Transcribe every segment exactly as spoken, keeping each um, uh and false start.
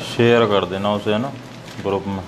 Share कर देना उसे, है ना, ग्रुप में।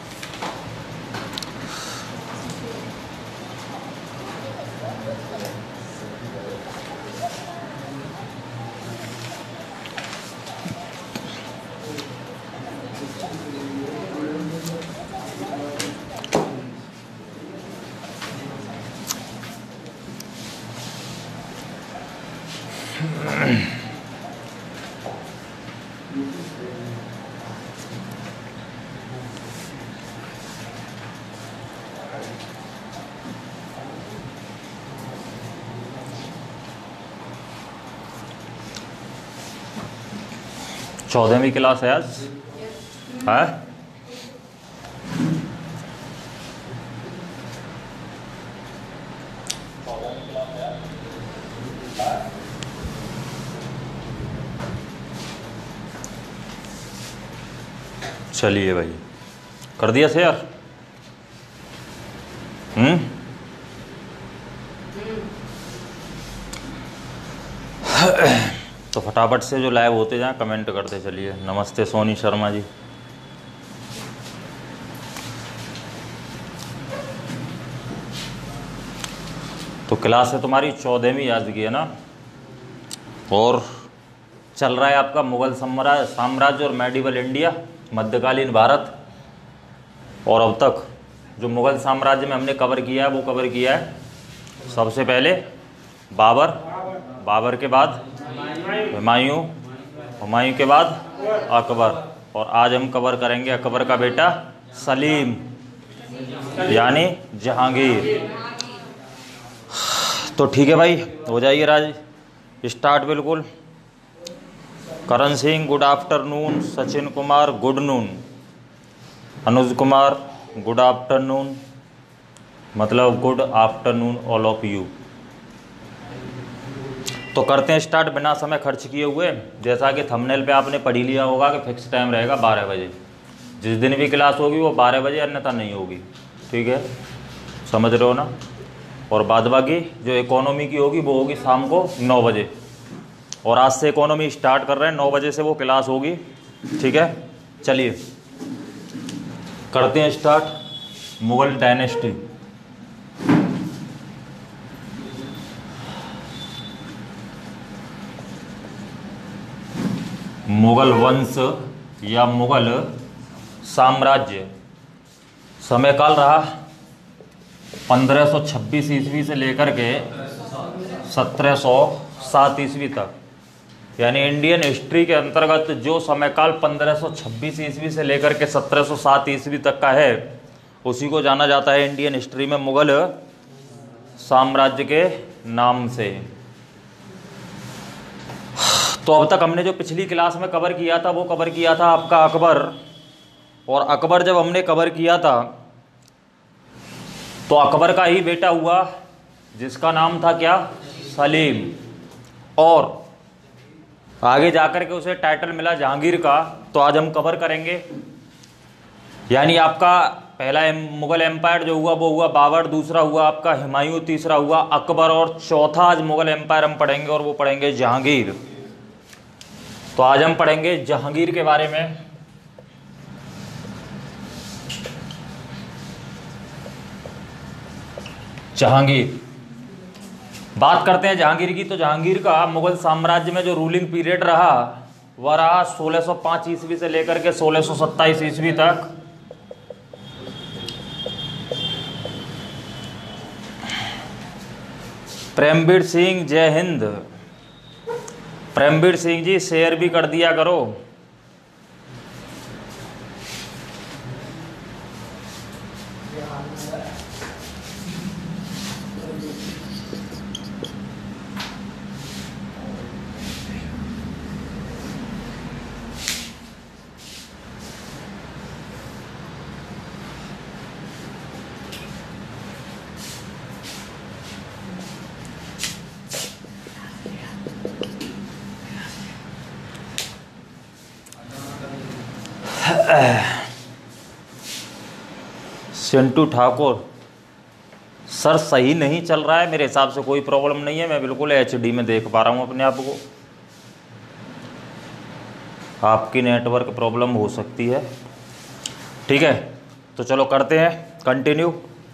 चौदहवीं क्लास है आज, है? चलिए भाई, कर दिया शेयर। हम्म तो फटाफट से जो लाइव होते जाएं कमेंट करते चलिए। नमस्ते सोनी शर्मा जी। तो क्लास है तुम्हारी चौदहवीं आज की, है ना, और चल रहा है आपका मुगल साम्राज्य साम्राज्य और मेडिवल इंडिया, मध्यकालीन भारत। और अब तक जो मुगल साम्राज्य में हमने कवर किया है वो कवर किया है सबसे पहले बाबर, बाबर के बाद हुमायूं, हुमायूं के बाद अकबर, और आज हम कवर करेंगे अकबर का बेटा सलीम यानी जहांगीर। तो ठीक है भाई, हो जाइए राज स्टार्ट बिल्कुल। Karan Singh good afternoon, Sachin Kumar good noon, Anuj Kumar good afternoon, मतलब good afternoon all of you. तो करते हैं स्टार्ट बिना समय खर्च किए हुए। जैसा कि थंबनेल पे आपने पढ़ ही लिया होगा कि फिक्स टाइम रहेगा बारह बजे। जिस दिन भी क्लास होगी वो बारह बजे, अन्यथा नहीं होगी। ठीक है, समझ रहे हो ना। और बाद बाकी जो इकोनॉमी की होगी वो होगी शाम को नौ बजे। और आज से इकोनॉमी स्टार्ट कर रहे हैं, नौ बजे से वो क्लास होगी। ठीक है, चलिए करते हैं स्टार्ट। मुगल डायनेस्टी। मुगल वंश या मुगल साम्राज्य समयकाल रहा पंद्रह सौ छब्बीस ईस्वी से लेकर के सत्रह सौ सात ईस्वी तक। यानी इंडियन हिस्ट्री के अंतर्गत जो समयकाल पंद्रह सौ छब्बीस ईस्वी से लेकर के सत्रह सौ सात ईस्वी तक का है उसी को जाना जाता है इंडियन हिस्ट्री में मुगल साम्राज्य के नाम से। तो अब तक हमने जो पिछली क्लास में कवर किया था वो कवर किया था आपका अकबर। और अकबर जब हमने कवर किया था तो अकबर का ही बेटा हुआ जिसका नाम था क्या, सलीम। और आगे जाकर के उसे टाइटल मिला जहांगीर का। तो आज हम कवर करेंगे। यानी आपका पहला एम, मुगल एम्पायर जो हुआ वो हुआ बाबर, दूसरा हुआ आपका हुमायूं, तीसरा हुआ अकबर, और चौथा आज मुगल एम्पायर हम पढ़ेंगे और वो पढ़ेंगे जहांगीर। तो आज हम पढ़ेंगे जहांगीर के बारे में। जहांगीर बात करते हैं जहांगीर की। तो जहांगीर का मुगल साम्राज्य में जो रूलिंग पीरियड रहा वह रहा सोलह सौ पाँच ईस्वी से लेकर के सोलह सौ सत्ताईस ईस्वी तक। प्रेमवीर सिंह जय हिंद। प्रेमवीर सिंह जी शेयर भी कर दिया करो। चिंटू ठाकुर सर सही नहीं चल रहा है, मेरे हिसाब से कोई प्रॉब्लम नहीं है, मैं बिल्कुल एच डी में देख पा रहा हूँ अपने आप को। आपकी नेटवर्क प्रॉब्लम हो सकती है। ठीक है, तो चलो करते हैं कंटिन्यू।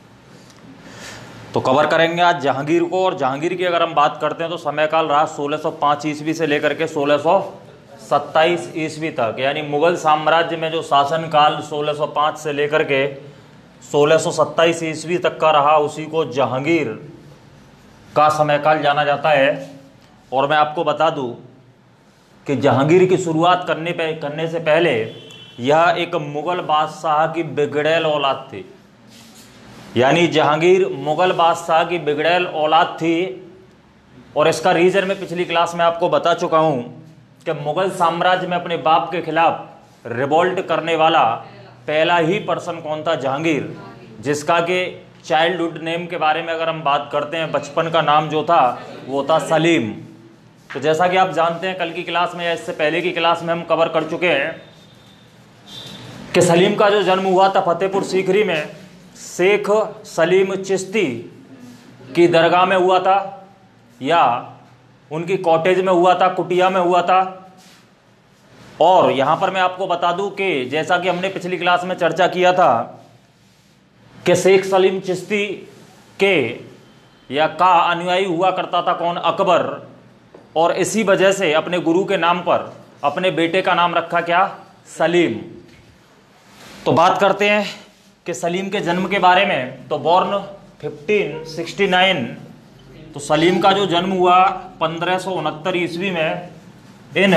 तो कवर करेंगे आज जहांगीर को, और जहांगीर की अगर हम बात करते हैं तो समय काल रहा सोलह सौ पाँच ईस्वी से लेकर के सोलह सौ सत्ताईस ईस्वी तक, यानी मुगल साम्राज्य में जो शासन काल सोलह सौ पाँच से लेकर के सोलह सौ सत्ताईस ईस्वी तक का रहा, उसी को जहांगीर का समय काल जाना जाता है। और मैं आपको बता दूं कि जहांगीर की शुरुआत करने पे करने से पहले यह एक मुगल बादशाह की बिगड़ैल औलाद थी, यानी जहांगीर मुगल बादशाह की बिगड़ैल औलाद थी। और इसका रीजन मैं पिछली क्लास में आपको बता चुका हूं कि मुगल साम्राज्य में अपने बाप के खिलाफ रिवोल्ट करने वाला पहला ही पर्सन कौन था? जहांगीर, जिसका कि चाइल्डहुड नेम के बारे में अगर हम बात करते हैं, बचपन का नाम जो था वो था सलीम। तो जैसा कि आप जानते हैं, कल की क्लास में या इससे पहले की क्लास में हम कवर कर चुके हैं कि सलीम का जो जन्म हुआ था फतेहपुर सीकरी में शेख सलीम चिश्ती की दरगाह में हुआ था, या उनकी कॉटेज में हुआ था, कुटिया में हुआ था। और यहां पर मैं आपको बता दूं कि जैसा कि हमने पिछली क्लास में चर्चा किया था कि शेख सलीम चिश्ती के या का अनुयायी हुआ करता था कौन? अकबर। और इसी वजह से अपने गुरु के नाम पर अपने बेटे का नाम रखा क्या? सलीम। तो बात करते हैं कि सलीम के जन्म के बारे में। तो बॉर्न फिफ्टीन सिक्सटी नाइन, तो सलीम का जो जन्म हुआ पंद्रह सौ उनहत्तर ईस्वी में in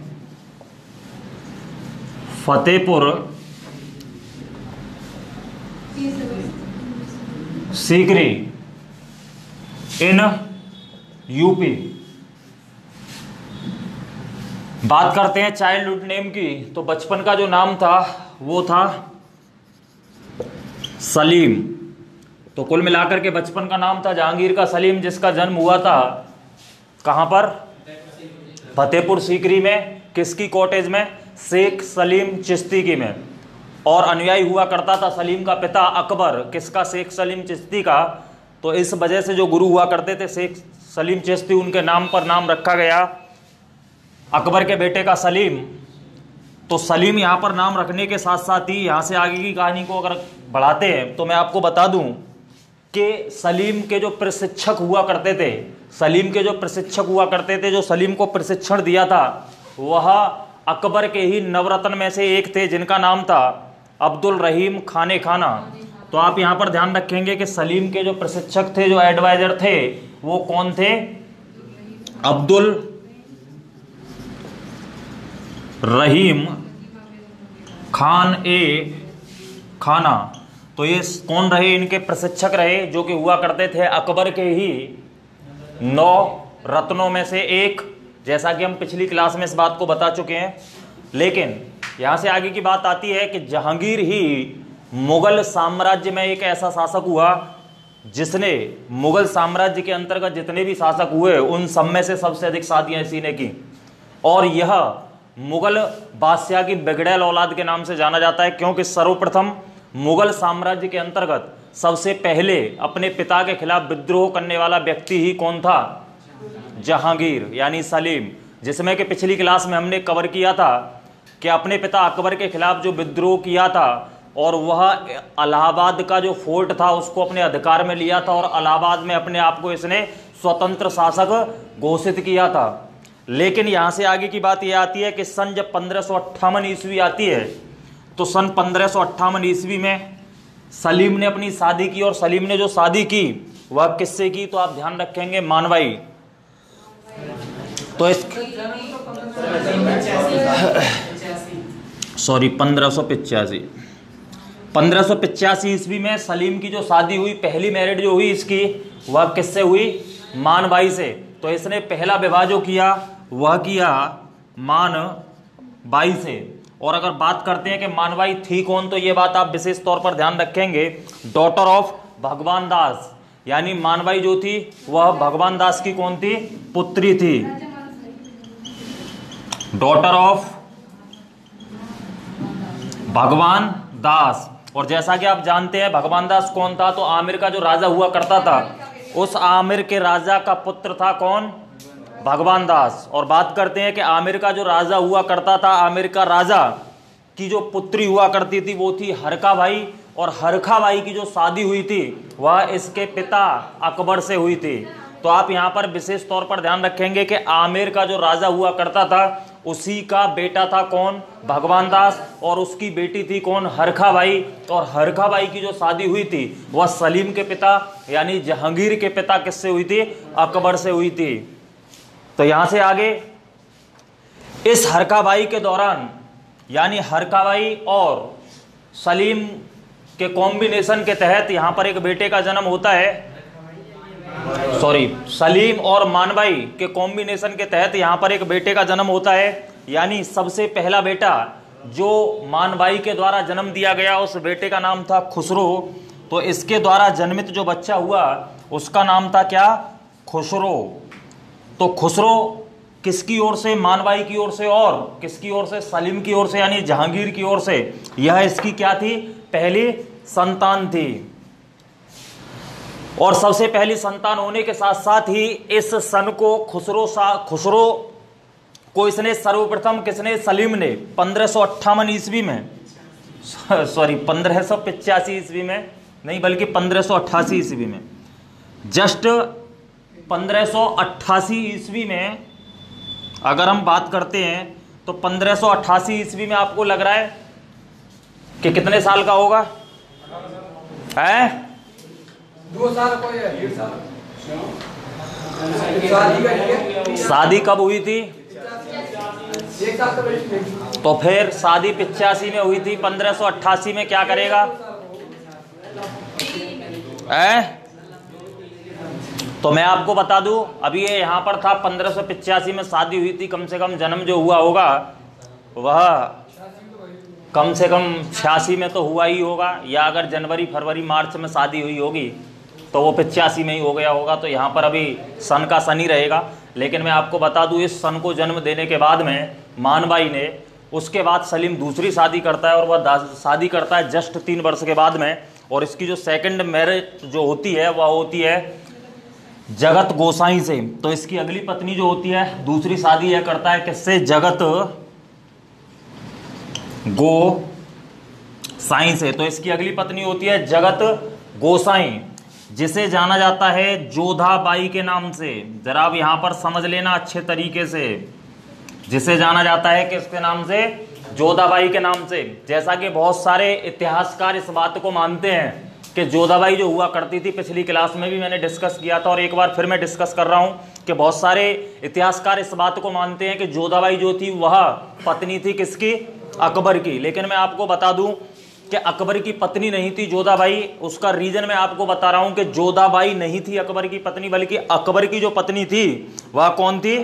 Fatehpur Sikri in UP. बात करते हैं चाइल्डहुड नेम की, तो बचपन का जो नाम था वो था सलीम। तो कुल मिलाकर के बचपन का नाम था जहांगीर का सलीम, जिसका जन्म हुआ था कहां पर? फतेहपुर सीकरी में। किसकी कॉटेज में? शेख सलीम चिश्ती की में। और अनुयायी हुआ करता था सलीम का पिता अकबर। किसका? शेख सलीम चिश्ती का। तो इस वजह से जो गुरु हुआ करते थे शेख सलीम चिश्ती, उनके नाम पर नाम रखा गया अकबर के बेटे का सलीम। तो सलीम यहाँ पर नाम रखने के साथ साथ ही यहाँ से आगे की कहानी को अगर बढ़ाते हैं तो मैं आपको बता दूं कि सलीम के जो प्रशिक्षक हुआ करते थे, सलीम के जो प्रशिक्षक हुआ करते थे, जो सलीम को प्रशिक्षण दिया था, वह अकबर के ही नवरत्न में से एक थे, जिनका नाम था अब्दुल रहीम खाने खाना। तो आप यहाँ पर ध्यान रखेंगे कि सलीम के जो प्रशिक्षक थे, जो एडवाइजर थे, वो कौन थे? अब्दुल रहीम खान ए खाना। तो ये कौन रहे? इनके प्रशिक्षक रहे, जो कि हुआ करते थे अकबर के ही नौ रत्नों में से एक, जैसा कि हम पिछली क्लास में इस बात को बता चुके हैं। लेकिन यहां से आगे की बात आती है कि जहांगीर ही मुगल साम्राज्य में एक ऐसा शासक हुआ जिसने मुगल साम्राज्य के अंतर्गत जितने भी शासक हुए उन सब में से सबसे अधिक शादियां इसी ने की। और यह मुगल बादशाह की बिगड़ैल औलाद के नाम से जाना जाता है, क्योंकि सर्वप्रथम मुगल साम्राज्य के अंतर्गत सबसे पहले अपने पिता के खिलाफ विद्रोह करने वाला व्यक्ति ही कौन था? जहांगीर, यानी सलीम, जिसमें कि पिछली क्लास में हमने कवर किया था कि अपने पिता अकबर के खिलाफ जो विद्रोह किया था और वह इलाहाबाद का जो फोर्ट था उसको अपने अधिकार में लिया था, और इलाहाबाद में अपने आप को इसने स्वतंत्र शासक घोषित किया था। लेकिन यहां से आगे की बात यह आती है कि सन जब पंद्रह सौ अट्ठावन ईस्वी आती है, तो सन पंद्रह सौ अट्ठावन ईस्वी में सलीम ने अपनी शादी की, और सलीम ने जो शादी की वह किससे की? तो आप ध्यान रखेंगे, मानवाई। तो इस सॉरी पंद्रह सौ पिचासी पंद्रह सौ पिचासी ईस्वी में सलीम की जो शादी हुई, पहली मैरिड जो हुई इसकी, वह किससे हुई? मानबाई से। तो इसने पहला विवाह जो किया वह किया मानबाई से। और अगर बात करते हैं कि मानबाई थी कौन, तो ये बात आप विशेष तौर पर ध्यान रखेंगे, डॉटर ऑफ भगवान दास, यानी मानबाई जो थी वह भगवान दास की कौन थी? पुत्री थी, डॉटर ऑफ भगवान दास। और जैसा कि आप जानते हैं भगवान दास कौन था? तो आमिर का जो राजा हुआ करता था, उस आमिर के राजा का पुत्र था कौन? भगवान दास। और बात करते हैं कि आमिर का जो राजा हुआ करता था, आमिर का राजा की जो पुत्री हुआ करती थी वो थी हरका बाई, और हरका बाई की जो शादी हुई थी वह इसके पिता अकबर से हुई थी। तो आप यहाँ पर विशेष तौर पर ध्यान रखेंगे कि आमिर का जो राजा हुआ करता था उसी का बेटा था कौन, भगवान दास, और उसकी बेटी थी कौन, हरका बाई। और हरका बाई की जो शादी हुई थी वह सलीम के पिता यानी जहांगीर के पिता किससे हुई थी, अकबर से हुई थी। तो यहां से आगे इस हरका बाई के दौरान यानी हरका बाई और सलीम के कॉम्बिनेशन के तहत यहां पर एक बेटे का जन्म होता है, सॉरी सलीम और मानबाई के कॉम्बिनेशन के तहत यहां पर एक बेटे का जन्म होता है। यानी सबसे पहला बेटा जो मानबाई के द्वारा जन्म दिया गया उस बेटे का नाम था खुसरो। तो इसके द्वारा जन्मित जो बच्चा हुआ उसका नाम था क्या, खुसरो। तो खुसरो किसकी ओर से, मानबाई की ओर से, और किसकी ओर से, सलीम की ओर से यानी जहांगीर की ओर से। यह इसकी क्या थी, पहली संतान थी। और सबसे पहली संतान होने के साथ साथ ही इस सन को खुसरो सा खुसरो को इसने सर्वप्रथम किसने, सलीम ने पंद्रह सौ अट्ठावन ईस्वी में, सॉरी पंद्रह सौ पिचासी ईस्वी में नहीं बल्कि पंद्रह सौ अट्ठासी ईस्वी में, जस्ट पंद्रह सौ अट्ठासी ईस्वी में अगर हम बात करते हैं तो पंद्रह सौ अट्ठासी ईस्वी में आपको लग रहा है कि कितने साल का होगा, है दो साल को या डेढ़ साल। शादी कब हुई थी, एक साल तो तो फिर शादी पिचासी में हुई थी, पंद्रह सौ अट्ठासी में क्या करेगा, है? तो मैं आपको बता दूं अभी ये यहाँ पर था पंद्रह सौ पिचासी में शादी हुई थी, कम से कम जन्म जो हुआ होगा वह कम से कम छियासी में तो हुआ ही होगा, या अगर जनवरी फरवरी मार्च में शादी हुई होगी तो वो पिचासी में ही हो गया होगा। तो यहाँ पर अभी सन का सन ही रहेगा। लेकिन मैं आपको बता दूं इस सन को जन्म देने के बाद में मानबाई ने, उसके बाद सलीम दूसरी शादी करता है और वह शादी करता है जस्ट तीन वर्ष के बाद में। और इसकी जो सेकंड मैरिज जो होती है वह होती है जगत गोसाई से। तो इसकी अगली पत्नी जो होती है दूसरी शादी यह करता है किससे, जगत गोसाई से। तो इसकी अगली पत्नी होती है जगत गोसाई, जिसे जाना जाता है जोधाबाई के नाम से। जरा आप यहां पर समझ लेना अच्छे तरीके से, जिसे जाना जाता है किसके नाम से, जोधाबाई के नाम से। जैसा कि बहुत सारे इतिहासकार इस बात को मानते हैं कि जोधाबाई जो हुआ करती थी, पिछली क्लास में भी मैंने डिस्कस किया था और एक बार फिर मैं डिस्कस कर रहा हूं कि बहुत सारे इतिहासकार इस बात को मानते हैं कि जोधाबाई जो थी वह पत्नी थी किसकी, अकबर की। लेकिन मैं आपको बता दूं कि अकबर की पत्नी नहीं थी जोधाबाई। उसका रीजन मैं आपको बता रहा हूं कि जोधाबाई नहीं थी अकबर की पत्नी, बल्कि अकबर की जो पत्नी थी वह कौन थी,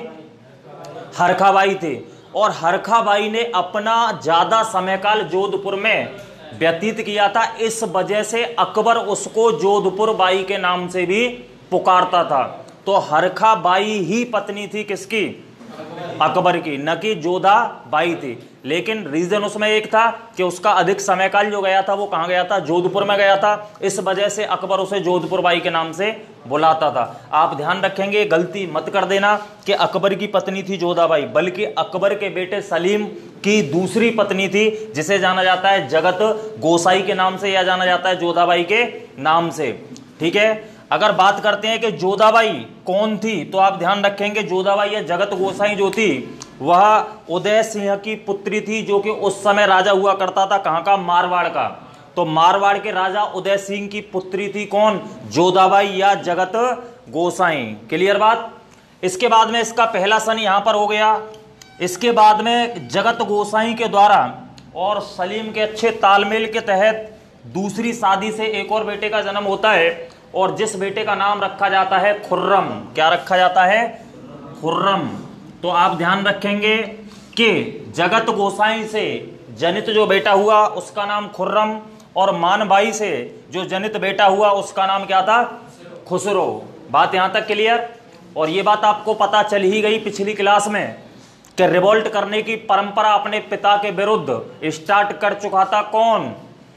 हरका बाई थी। और हरका बाई ने अपना ज्यादा समय काल जोधपुर में व्यतीत किया था, इस वजह से अकबर उसको जोधपुर बाई के नाम से भी पुकारता था। तो हरका बाई ही पत्नी थी किसकी, अकबर की, न कि जोधा बाई थी। लेकिन रीजन उसमें एक था कि उसका अधिक समय काल जो गया था वो कहां गया था, जोधपुर में गया था। इस वजह से अकबर उसे जोधपुर बाई के नाम से बुलाता था। आप ध्यान रखेंगे, गलती मत कर देना कि अकबर की पत्नी थी जोधाबाई, बल्कि अकबर के बेटे सलीम की दूसरी पत्नी थी, जिसे जाना जाता है जगत गोसाई के नाम से या जाना जाता है जोधाबाई के नाम से। ठीक है, अगर बात करते हैं कि जोधाबाई कौन थी, तो आप ध्यान रखेंगे जोधाबाई या जगत गोसाई जो थी वह उदय सिंह की पुत्री थी, जो कि उस समय राजा हुआ करता था कहां का, मारवाड़ का। तो मारवाड़ के राजा उदय सिंह की पुत्री थी कौन, जोधाबाई या जगत गोसाई। क्लियर बात। इसके बाद में इसका पहला सन यहां पर हो गया। इसके बाद में जगत गोसाई के द्वारा और सलीम के अच्छे तालमेल के तहत दूसरी शादी से एक और बेटे का जन्म होता है, और जिस बेटे का नाम रखा जाता है खुर्रम। क्या रखा जाता है, खुर्रम। तो आप ध्यान रखेंगे कि जगत गोसाई से जनित जो बेटा हुआ उसका नाम खुर्रम, और मानबाई से जो जनित बेटा हुआ उसका नाम क्या था, खुसरो। बात यहां तक क्लियर। और ये बात आपको पता चल ही गई पिछली क्लास में कि रिवोल्ट करने की परंपरा अपने पिता के विरुद्ध स्टार्ट कर चुका था कौन,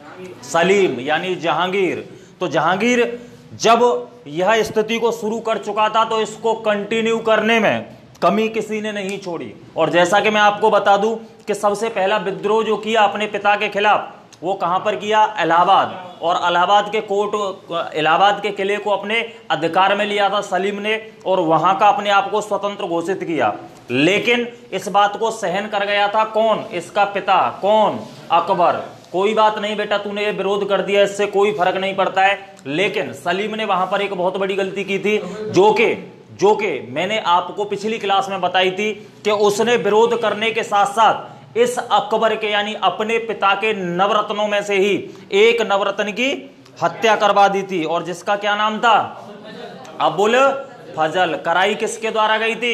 सलीम यानी जहांगीर। तो जहांगीर जब यह स्थिति को शुरू कर चुका था तो इसको कंटिन्यू करने में कमी किसी ने नहीं छोड़ी। और जैसा कि मैं आपको बता दूं कि सबसे पहला विद्रोह जो किया अपने पिता के खिलाफ वो कहां पर किया, इलाहाबाद, और इलाहाबाद के कोर्ट, इलाहाबाद के किले को अपने अधिकार में लिया था सलीम ने, और वहां का अपने आप को स्वतंत्र घोषित किया। लेकिन इस बात को सहन कर गया था कौन, इसका पिता, कौन, अकबर। कोई बात नहीं बेटा, तूने ये विरोध कर दिया, इससे कोई फर्क नहीं पड़ता है। लेकिन सलीम ने वहां पर एक बहुत बड़ी गलती की थी, जो कि जो कि मैंने आपको पिछली क्लास में बताई थी कि उसने विरोध करने के साथ साथ इस अकबर के यानी अपने पिता के नवरत्नों में से ही एक नवरत्न की हत्या करवा दी थी, और जिसका क्या नाम था, अबुल फजल। कराई किसके द्वारा गई थी,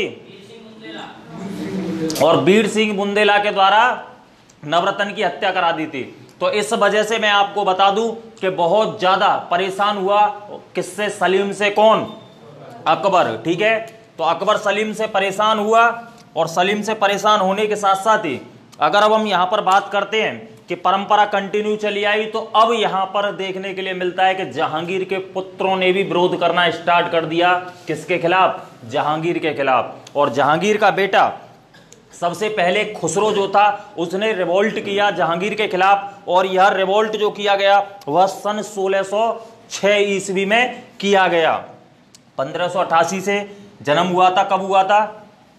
और बीर सिंह बुंदेला के द्वारा नवरत्न की हत्या करा दी थी। तो इस वजह से मैं आपको बता दूं कि बहुत ज्यादा परेशान हुआ किससे, सलीम से, कौन, अकबर। ठीक है, तो अकबर सलीम से परेशान हुआ, और सलीम से परेशान होने के साथ साथ ही अगर अब हम यहां पर बात करते हैं कि परंपरा कंटिन्यू चली आई, तो अब यहां पर देखने के लिए मिलता है कि जहांगीर के पुत्रों ने भी विरोध करना स्टार्ट कर दिया। किसके खिलाफ, जहांगीर के खिलाफ। और जहांगीर का बेटा सबसे पहले खुसरो जो था उसने रिवोल्ट किया जहांगीर के खिलाफ, और यह रिवोल्ट जो किया गया वह सन सोलह सौ छह ईस्वी में किया गया। पंद्रह सौ अट्ठासी से जन्म हुआ था। कब हुआ था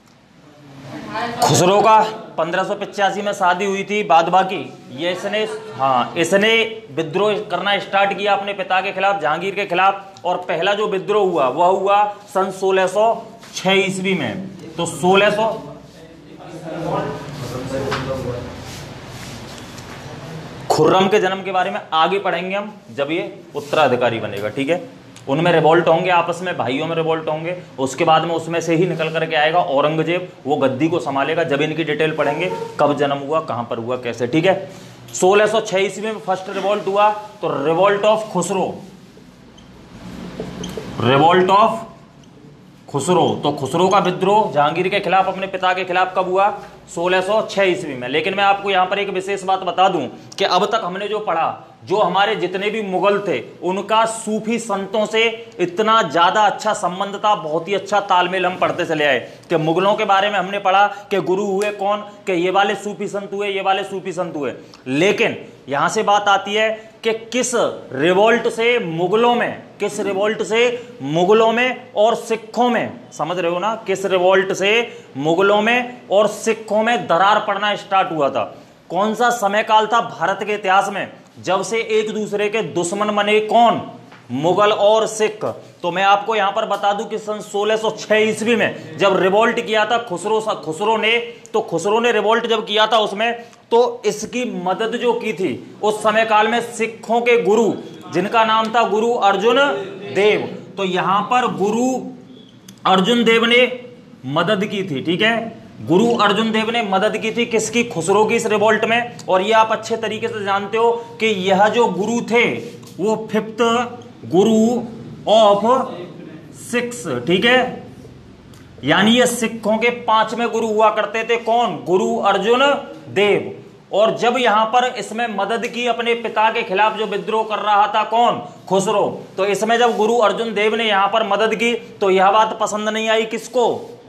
खुसरो का, पंद्रह सौ पचासी में शादी हुई थी। बाद बाकी ये इसने हाँ इसने विद्रोह करना स्टार्ट किया अपने पिता के खिलाफ, जहांगीर के खिलाफ, और पहला जो विद्रोह हुआ वह हुआ सन सोलह सौ छह ईस्वी में। तो सोलह सौ खुर्रम के जन्म के बारे में आगे पढ़ेंगे हम जब ये उत्तराधिकारी बनेगा। ठीक है, उनमें रिवोल्ट होंगे, आपस में भाइयों में रिवोल्ट होंगे। उसके बाद में उसमें से ही निकल करके आएगा औरंगजेब, वो गद्दी को संभालेगा। जब इनकी डिटेल पढ़ेंगे, कब जन्म हुआ, कहां पर हुआ, कैसे। ठीक है, सोलह सौ छह ईस्वी में फर्स्ट रिवोल्ट हुआ, तो revolt of Khusro, revolt of Khusro. तो खुसरो का विद्रोह जहांगीर के खिलाफ, अपने पिता के खिलाफ कब हुआ, सोलह सौ छह ईस्वी में। लेकिन मैं आपको यहां पर एक विशेष बात बता दूं कि अब तक हमने जो पढ़ा, जो हमारे जितने भी मुगल थे उनका सूफी संतों से इतना ज्यादा अच्छा संबंध था, बहुत ही अच्छा तालमेल हम पढ़ते चले आए। कि मुगलों के बारे में हमने पढ़ा कि गुरु हुए कौन, कि ये वाले सूफी संत हुए, ये वाले सूफी संत हुए। लेकिन यहां से बात आती है कि किस रिवोल्ट से मुगलों में, किस रिवोल्ट से मुगलों में और सिखों में, समझ रहे हो ना, किस रिवोल्ट से मुगलों में और सिखों में दरार पड़ना स्टार्ट हुआ था। कौन सा समय काल था भारत के इतिहास में जब से एक दूसरे के दुश्मन बने, कौन, मुगल और सिख। तो मैं आपको यहां पर बता दूं कि सन सोलह सौ छह ईस्वी में जब रिवोल्ट किया था खुसरो खुसरो ने, तो खुसरो ने रिवोल्ट जब किया था उसमें, तो इसकी मदद जो की थी उस समय काल में सिखों के गुरु, जिनका नाम था गुरु अर्जुन देव। तो यहां पर गुरु अर्जुन देव ने मदद की थी। ठीक है, गुरु अर्जुन देव ने मदद की थी किसकी, खुसरो की, इस रिवोल्ट में। और ये आप अच्छे तरीके से जानते हो कि यह जो गुरु थे वो फिफ्थ गुरु ऑफ सिक्स। ठीक है, यानी ये सिखों के पांचवें गुरु हुआ करते थे। कौन, गुरु अर्जुन देव। और जब यहां पर इसमें मदद की अपने पिता के खिलाफ जो विद्रोह कर रहा था, कौन, खुसरो, तो इसमें जब गुरु अर्जुन देव ने यहां पर मदद की तो यह बात पसंद नहीं आई किसको,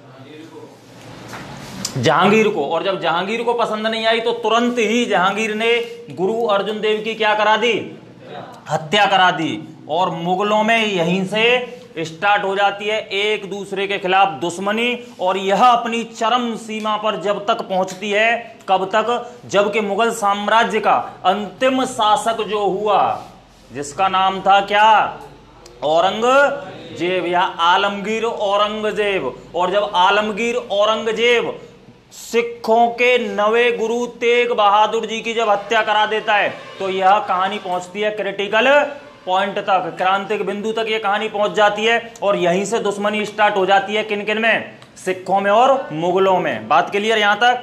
जहांगीर को। और जब जहांगीर को पसंद नहीं आई तो तुरंत ही जहांगीर ने गुरु अर्जुन देव की क्या करा दी, हत्या करा दी। और मुगलों में यहीं से स्टार्ट हो जाती है एक दूसरे के खिलाफ दुश्मनी, और यह अपनी चरम सीमा पर जब तक पहुंचती है, कब तक, जबकि मुगल साम्राज्य का अंतिम शासक जो हुआ, जिसका नाम था क्या, औरंगजेब या आलमगीर औरंगजेब। और जब आलमगीर औरंगजेब सिखों के नवे गुरु तेग बहादुर जी की जब हत्या करा देता है, तो यह कहानी पहुंचती है क्रिटिकल पॉइंट तक, क्रांतिक बिंदु तक यह कहानी पहुंच जाती है। और यहीं से दुश्मनी स्टार्ट हो जाती है, किन किन में, सिखों में और मुगलों में। बात क्लियर यहां तक।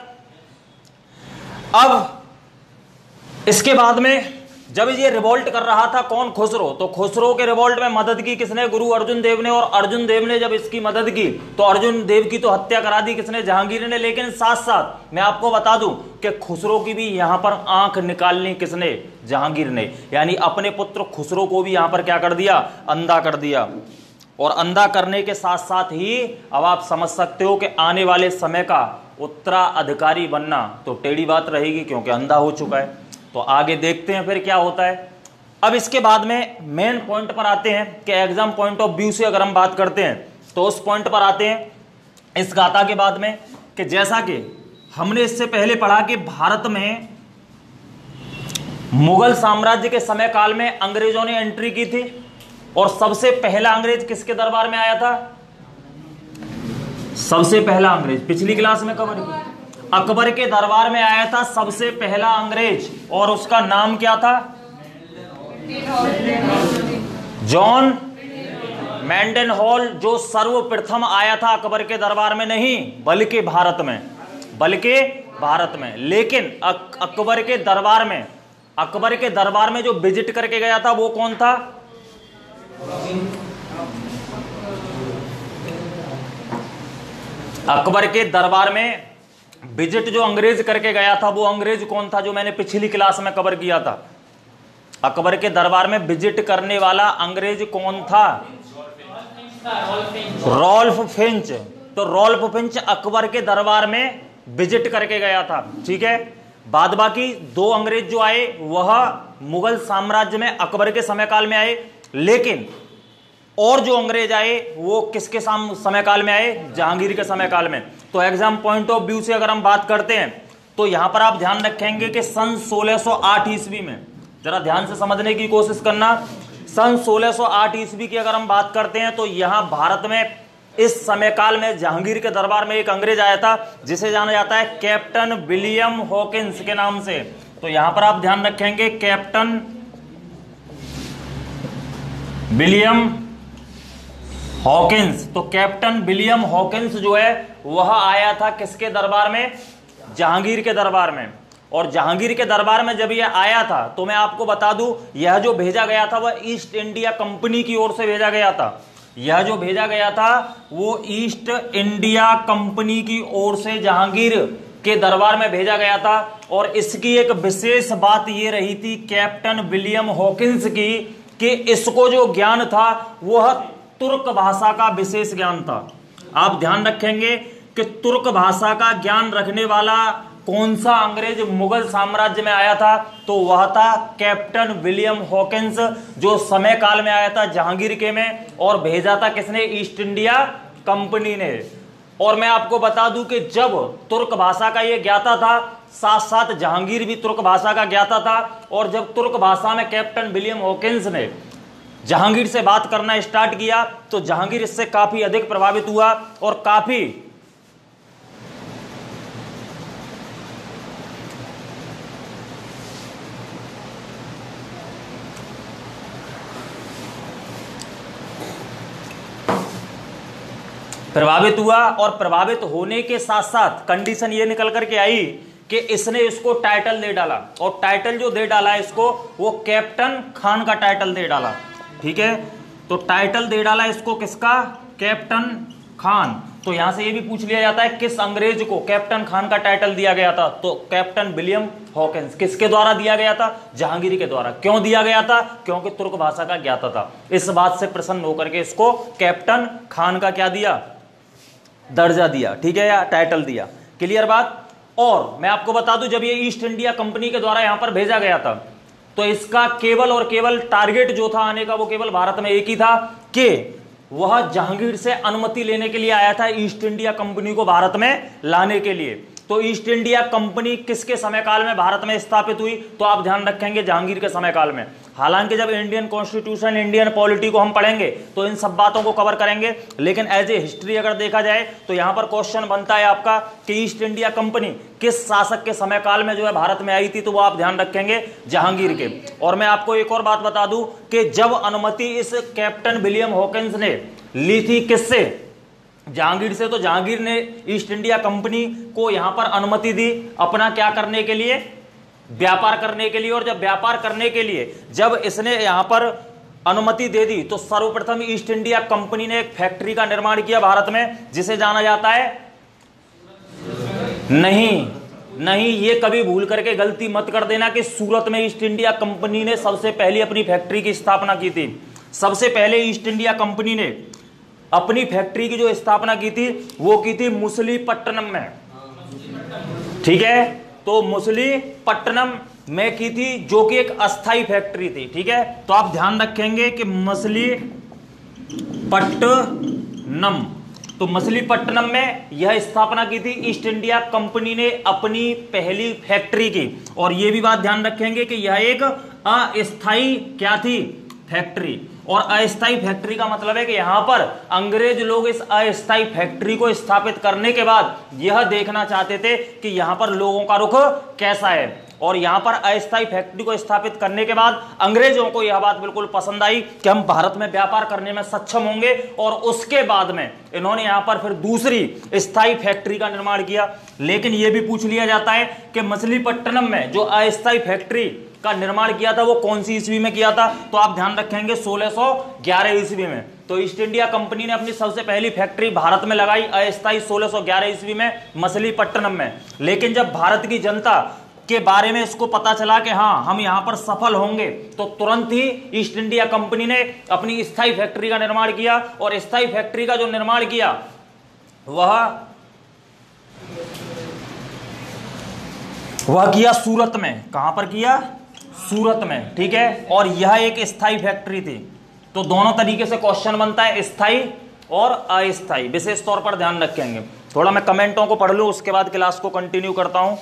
अब इसके बाद में जब ये रिवोल्ट कर रहा था कौन, खुसरो, तो खुसरो के रिवोल्ट में मदद की किसने, गुरु अर्जुन देव ने। और अर्जुन देव ने जब इसकी मदद की तो अर्जुन देव की तो हत्या करा दी किसने, जहांगीर ने। लेकिन साथ साथ मैं आपको बता दूं कि खुसरो की भी यहां पर आंख निकालनी किसने, जहांगीर ने। यानी अपने पुत्र खुसरो को भी यहां पर क्या कर दिया, अंधा कर दिया। और अंधा करने के साथ साथ ही अब आप समझ सकते हो कि आने वाले समय का उत्तराधिकारी बनना तो टेढ़ी बात रहेगी, क्योंकि अंधा हो चुका है। तो आगे देखते हैं फिर क्या होता है। अब इसके बाद में मेन पॉइंट पर आते हैं कि एग्जाम पॉइंट ऑफ व्यू से अगर हम बात करते हैं तो उस पॉइंट पर आते हैं इस गाथा के बाद में कि जैसा कि हमने इससे पहले पढ़ा कि भारत में मुगल साम्राज्य के समय काल में अंग्रेजों ने एंट्री की थी, और सबसे पहला अंग्रेज किसके दरबार में आया था? सबसे पहला अंग्रेज पिछली क्लास में कवर किया, अकबर के दरबार में आया था सबसे पहला अंग्रेज, और उसका नाम क्या था? जॉन मेंडेनहॉल, जो सर्वप्रथम आया था अकबर के दरबार में नहीं बल्कि भारत में, बल्कि भारत में। लेकिन अक, अकबर के दरबार में अकबर के दरबार में जो विजिट करके गया था वो कौन था? अकबर के दरबार में विजिट जो अंग्रेज करके गया था वो अंग्रेज कौन था, जो मैंने पिछली क्लास में कवर किया था? अकबर के दरबार में विजिट करने वाला अंग्रेज कौन था? Ralph Fitch. तो रॉल्फ फिंच अकबर के दरबार में विजिट करके गया था, ठीक है। बाद बाकी दो अंग्रेज जो आए वह मुगल साम्राज्य में अकबर के समय काल में आए, लेकिन और जो अंग्रेज आए वो किसके समय काल में आए? जहांगीर के समय काल में। तो एग्जाम पॉइंट ऑफ व्यू से अगर हम बात करते हैं तो यहां पर आप ध्यान रखेंगे कि सन सोलह सौ आठ ईस्वी में, जरा ध्यान से समझने की कोशिश करना, सन सोलह सौ आठ ईस्वी की अगर हम बात करते हैं तो यहां भारत में इस समय काल में जहांगीर के दरबार में एक अंग्रेज आया था जिसे जाना जाता है कैप्टन विलियम हॉकिंस के नाम से। तो यहां पर आप ध्यान रखेंगे कैप्टन विलियम हॉकिंस। तो कैप्टन विलियम हॉकिंस जो है वह आया था किसके दरबार में? जहांगीर के दरबार में। और जहांगीर के दरबार में जब यह आया था तो मैं आपको बता दूं यह जो भेजा गया था वह ईस्ट इंडिया कंपनी की ओर से भेजा गया था। यह जो भेजा गया था वो ईस्ट इंडिया कंपनी की ओर से जहांगीर के दरबार में भेजा गया था। और इसकी एक विशेष बात यह रही थी कैप्टन विलियम हॉकिंस की कि इसको जो ज्ञान था वह तुर्क भाषा का विशेष ज्ञान था। आप ध्यान रखेंगे कि तुर्क भाषा का ज्ञान रखने वाला कौन सा अंग्रेज मुगल साम्राज्य में आया था? तो वह था कैप्टन विलियम हॉकिंस, जो समय काल में आया था जहांगीर के में, और भेजा था किसने? ईस्ट इंडिया कंपनी ने। और मैं आपको बता दूं कि जब तुर्क भाषा का यह ज्ञाता था साथ साथ जहांगीर भी तुर्क भाषा का ज्ञाता था। और जब तुर्क भाषा में कैप्टन विलियम हॉकिंस ने जहांगीर से बात करना स्टार्ट किया तो जहांगीर इससे काफी अधिक प्रभावित हुआ और काफी प्रभावित हुआ। और प्रभावित होने के साथ साथ कंडीशन ये निकल करके आई कि इसने इसको टाइटल दे डाला, और टाइटल जो दे डाला इसको वो कैप्टन खान का टाइटल दे डाला, ठीक है। तो टाइटल दे डाला इसको किसका? कैप्टन खान। तो यहां से ये भी पूछ लिया जाता है किस अंग्रेज को कैप्टन खान का टाइटल दिया गया था? तो कैप्टन विलियम हॉकिंस। किसके द्वारा दिया गया था? जहांगीर के द्वारा। क्यों दिया गया था? क्योंकि तुर्क भाषा का ज्ञाता था। इस बात से प्रसन्न होकर के इसको कैप्टन खान का क्या दिया? दर्जा दिया, ठीक है, या टाइटल दिया। क्लियर बात। और मैं आपको बता दूं जब ये ईस्ट इंडिया कंपनी के द्वारा यहां पर भेजा गया था तो इसका केवल और केवल टारगेट जो था आने का वो केवल भारत में एक ही था कि वह जहांगीर से अनुमति लेने के लिए आया था ईस्ट इंडिया कंपनी को भारत में लाने के लिए। तो ईस्ट इंडिया कंपनी किसके समय काल में भारत में स्थापित हुई? तो आप ध्यान रखेंगे जहांगीर के समय काल में। हालांकि जब इंडियन कॉन्स्टिट्यूशन, इंडियन पॉलिटी को हम पढ़ेंगे तो इन सब बातों को कवर करेंगे, लेकिन एज ए हिस्ट्री अगर देखा जाए तो यहां पर क्वेश्चन बनता है आपका कि ईस्ट इंडिया कंपनी किस शासक के समय काल में जो है भारत में आई थी? तो वो आप ध्यान रखेंगे जहांगीर के। और मैं आपको एक और बात बता दूं कि जब अनुमति इस कैप्टन विलियम हॉकिंस ने ली थी किससे? जहांगीर से। तो जहांगीर ने ईस्ट इंडिया कंपनी को यहां पर अनुमति दी अपना क्या करने के लिए? व्यापार करने के लिए। और जब व्यापार करने के लिए जब इसने यहां पर अनुमति दे दी तो सर्वप्रथम ईस्ट इंडिया कंपनी ने एक फैक्ट्री का निर्माण किया भारत में जिसे जाना जाता है, नहीं नहीं ये कभी भूल करके गलती मत कर देना कि सूरत में ईस्ट इंडिया कंपनी ने सबसे पहले अपनी फैक्ट्री की स्थापना की थी। सबसे पहले ईस्ट इंडिया कंपनी ने अपनी फैक्ट्री की जो स्थापना की थी वो की थी मुसलीपट्टनम में, ठीक है। तो मुसलीपट्टनम में की थी, जो कि एक अस्थाई फैक्ट्री थी, ठीक है। तो आप ध्यान रखेंगे कि मछलीपट्टनम, तो मछलीपट्टनम में यह स्थापना की थी ईस्ट इंडिया कंपनी ने अपनी पहली फैक्ट्री की। और यह भी बात ध्यान रखेंगे कि यह एक अस्थाई क्या थी, फैक्ट्री। और अस्थाई फैक्ट्री का मतलब है कि यहां पर अंग्रेज लोग इस अस्थाई फैक्ट्री को स्थापित करने के बाद यह देखना चाहते थे कि यहां पर लोगों का रुख कैसा है। और यहां पर अस्थाई फैक्ट्री को स्थापित करने के बाद अंग्रेजों को यह बात बिल्कुल पसंद आई कि हम भारत में व्यापार करने में सक्षम होंगे। और उसके बाद में इन्होंने यहां पर फिर दूसरी स्थायी फैक्ट्री का निर्माण किया। लेकिन यह भी पूछ लिया जाता है कि मछलीपट्टनम में जो अस्थाई फैक्ट्री का निर्माण किया था वो कौन सी ईस्वी में किया था, तो आप ध्यान रखेंगे सोलह सौ ग्यारह ईस्वी में। तो ईस्ट इंडिया कंपनी ने अपनी सबसे पहली फैक्ट्री भारत में लगाई अस्थाई सोलह सौ ग्यारह ईस्वी में मछलीपट्टनम में। लेकिन जब भारत की जनता के बारे में इसको पता चला कि हाँ हम यहां पर सफल होंगे, तो तुरंत ही ईस्ट इंडिया कंपनी ने अपनी स्थायी फैक्ट्री का निर्माण किया। और स्थायी फैक्ट्री का जो निर्माण किया वह वह किया सूरत में। कहां पर किया, सूरत में, ठीक है। और यह एक स्थायी फैक्ट्री थी। तो दोनों तरीके से क्वेश्चन बनता है, स्थायी और अस्थायी, विशेष तौर पर ध्यान रखेंगे। थोड़ा मैं कमेंटों को पढ़ लूं, उसके बाद क्लास को कंटिन्यू करता हूं।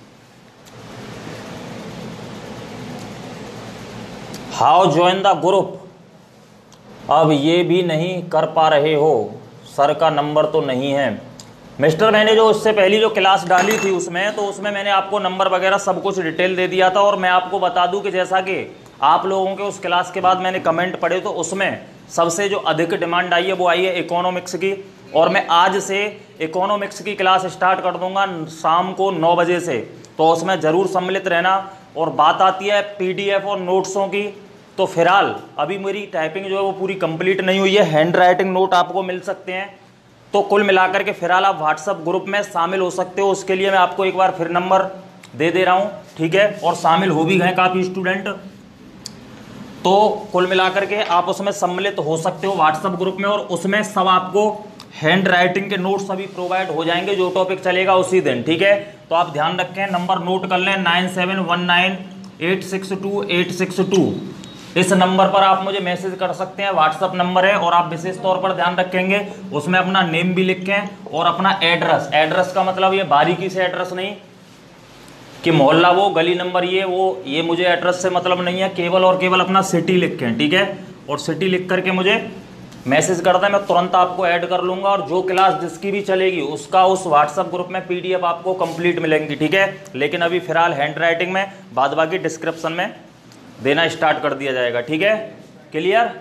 हाउ ज्वाइन द ग्रुप, अब ये भी नहीं कर पा रहे हो, सर का नंबर तो नहीं है। मिस्टर मैंने जो उससे पहली जो क्लास डाली थी उसमें, तो उसमें मैंने आपको नंबर वगैरह सब कुछ डिटेल दे दिया था। और मैं आपको बता दूं कि जैसा कि आप लोगों के उस क्लास के बाद मैंने कमेंट पढ़े, तो उसमें सबसे जो अधिक डिमांड आई है वो आई है इकोनॉमिक्स की। और मैं आज से इकोनॉमिक्स की क्लास स्टार्ट कर दूंगा शाम को नौ बजे से, तो उसमें ज़रूर सम्मिलित रहना। और बात आती है पीडीएफ और नोट्सों की, तो फिलहाल अभी मेरी टाइपिंग जो है वो पूरी कंप्लीट नहीं हुई है, हैंड राइटिंग नोट आपको मिल सकते हैं। तो कुल मिलाकर के फिलहाल आप व्हाट्सएप ग्रुप में शामिल हो सकते हो। उसके लिए मैं आपको एक बार फिर नंबर दे दे रहा हूँ, ठीक है। और शामिल हो भी गए काफ़ी स्टूडेंट, तो कुल मिलाकर के आप उसमें सम्मिलित हो सकते हो व्हाट्सएप ग्रुप में। और उसमें सब आपको हैंड राइटिंग के नोट्स सभी प्रोवाइड हो जाएंगे, जो टॉपिक चलेगा उसी दिन, ठीक है। तो आप ध्यान रखें, नंबर नोट कर लें, nine seven one nine eight six two eight six two. इस नंबर पर आप मुझे मैसेज कर सकते हैं, व्हाट्सअप नंबर है। और आप विशेष तौर पर ध्यान रखेंगे उसमें अपना नेम भी लिखें और अपना एड्रेस। एड्रेस का मतलब ये बारीकी से एड्रेस नहीं कि मोहल्ला वो, गली नंबर ये वो, ये मुझे एड्रेस से मतलब नहीं है। केवल और केवल अपना सिटी लिखें, ठीक है। और सिटी लिख करके मुझे मैसेज कर दें, मैं तुरंत आपको ऐड कर लूंगा। और जो क्लास जिसकी भी चलेगी उसका उस व्हाट्सअप ग्रुप में पीडीएफ आपको कंप्लीट मिलेंगी, ठीक है। लेकिन अभी फिलहाल हैंड राइटिंग में, बाद बाकी डिस्क्रिप्शन में देना स्टार्ट कर दिया जाएगा, ठीक है। क्लियर,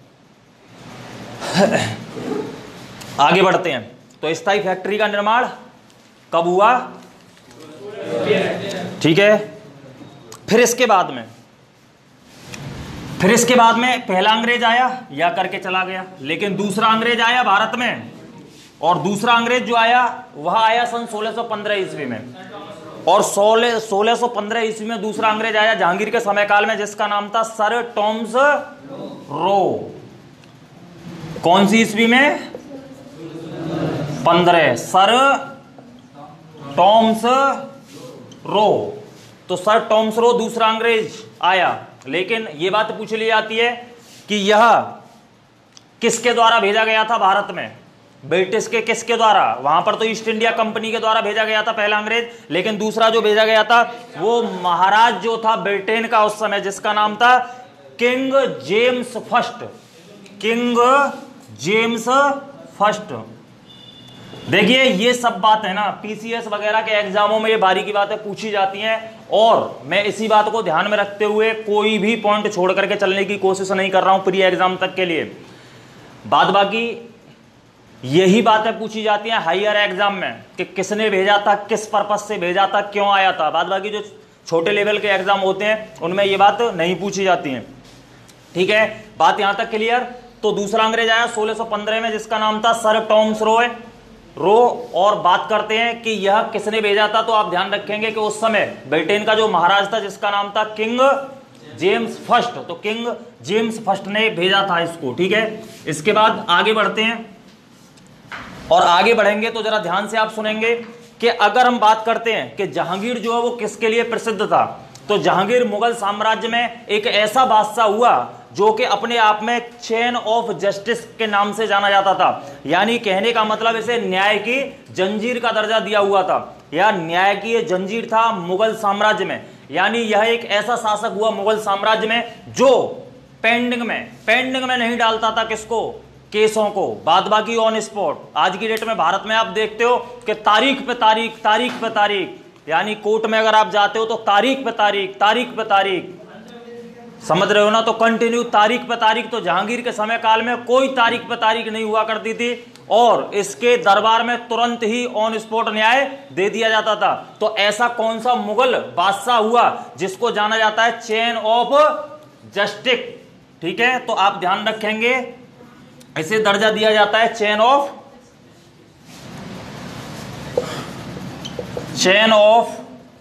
आगे बढ़ते हैं। तो स्थायी फैक्ट्री का निर्माण कब हुआ, ठीक है। फिर इसके बाद में फिर इसके बाद में पहला अंग्रेज आया, या करके चला गया। लेकिन दूसरा अंग्रेज आया भारत में, और दूसरा अंग्रेज जो आया वह आया सन सोलह सौ पंद्रह ईस्वी में। और सोलह सोलह सौ पंद्रह ईस्वी में दूसरा अंग्रेज आया जहांगीर के समय काल में, जिसका नाम था सर टॉमस रो। कौन सी ईस्वी में, पंद्रह, सर टॉमस रो। तो सर टॉमस रो दूसरा अंग्रेज आया। लेकिन यह बात पूछ ली जाती है कि यह किसके द्वारा भेजा गया था भारत में, ब्रिटिश के किसके द्वारा, वहां पर तो ईस्ट इंडिया कंपनी के द्वारा भेजा गया था पहला अंग्रेज। लेकिन दूसरा जो भेजा गया था वो महाराज जो था ब्रिटेन का उस समय, जिसका नाम था king James first, king James first. देखिए ये सब बात है ना, पीसीएस वगैरह के एग्जामों में ये बारीकी बातें पूछी जाती हैं। और मैं इसी बात को ध्यान में रखते हुए कोई भी पॉइंट छोड़ करके चलने की कोशिश नहीं कर रहा हूं प्री एग्जाम तक के लिए। बाद बाकी यही बातें पूछी जाती हैं हायर एग्जाम में कि किसने भेजा था, किस पर्पस से भेजा था, क्यों आया था। बाद बाकी जो छोटे लेवल के एग्जाम होते हैं उनमें ये बात नहीं पूछी जाती है, ठीक है। बात यहां तक क्लियर। तो दूसरा अंग्रेज आया सोलह सौ पंद्रह में, जिसका नाम था सर टॉमस रो रो और बात करते हैं कि यह किसने भेजा था। तो आप ध्यान रखेंगे कि उस समय ब्रिटेन का जो महाराज था जिसका नाम था किंग जेम्स फर्स्ट, तो किंग जेम्स फर्स्ट ने भेजा था इसको, ठीक है। इसके बाद आगे बढ़ते हैं। और आगे बढ़ेंगे तो जरा ध्यान से आप सुनेंगे कि अगर हम बात करते हैं कि जहांगीर जो है वो किसके लिए प्रसिद्ध था, तो जहांगीर मुगल साम्राज्य में एक ऐसा बादशाह हुआ जो कि अपने आप में चेन ऑफ जस्टिस के नाम से जाना जाता था। यानी कहने का मतलब इसे न्याय की जंजीर का दर्जा दिया हुआ था, या न्याय की ये जंजीर था मुगल साम्राज्य में। यानी यह एक ऐसा शासक हुआ मुगल साम्राज्य में जो पेंडिंग में पेंडिंग में नहीं डालता था किसको, केसों को, बाद बाकी ऑन स्पॉट। आज की डेट में भारत में आप देखते हो कि तारीख पे तारीख तारीख पे तारीख, यानी कोर्ट में अगर आप जाते हो तो तारीख पे तारीख तारीख पे तारीख, समझ रहे हो ना, तो कंटिन्यू तारीख पे तारीख। तो जहांगीर के समय काल में कोई तारीख पे तारीख नहीं हुआ करती थी और इसके दरबार में तुरंत ही ऑन स्पॉट न्याय दे दिया जाता था। तो ऐसा कौन सा मुगल बादशाह हुआ जिसको जाना जाता है चेन ऑफ जस्टिस, ठीक है। तो आप ध्यान रखेंगे इसे दर्जा दिया जाता है chain of chain of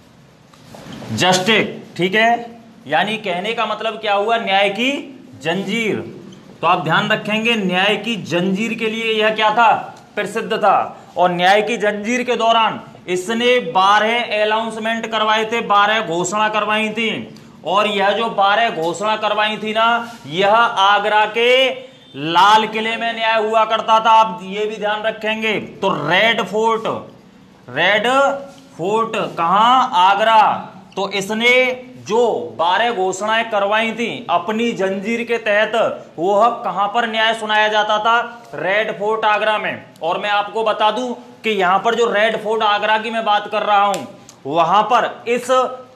justice, ठीक है। यानी कहने का मतलब क्या हुआ, न्याय की जंजीर। तो आप ध्यान रखेंगे न्याय की जंजीर के लिए यह क्या था, प्रसिद्ध था। और न्याय की जंजीर के दौरान इसने बारह अनाउंसमेंट करवाए थे, बारह घोषणा करवाई थी। और यह जो बारह घोषणा करवाई थी ना, यह आगरा के लाल किले में न्याय हुआ करता था। आप ये भी ध्यान रखेंगे। तो रेड फोर्ट, रेड फोर्ट कहां, आगरा। तो इसने जो बारह घोषणाएं करवाई थी अपनी जंजीर के तहत, वह कहां पर न्याय सुनाया जाता था, रेड फोर्ट आगरा में। और मैं आपको बता दूं कि यहां पर जो रेड फोर्ट आगरा की मैं बात कर रहा हूं, वहां पर इस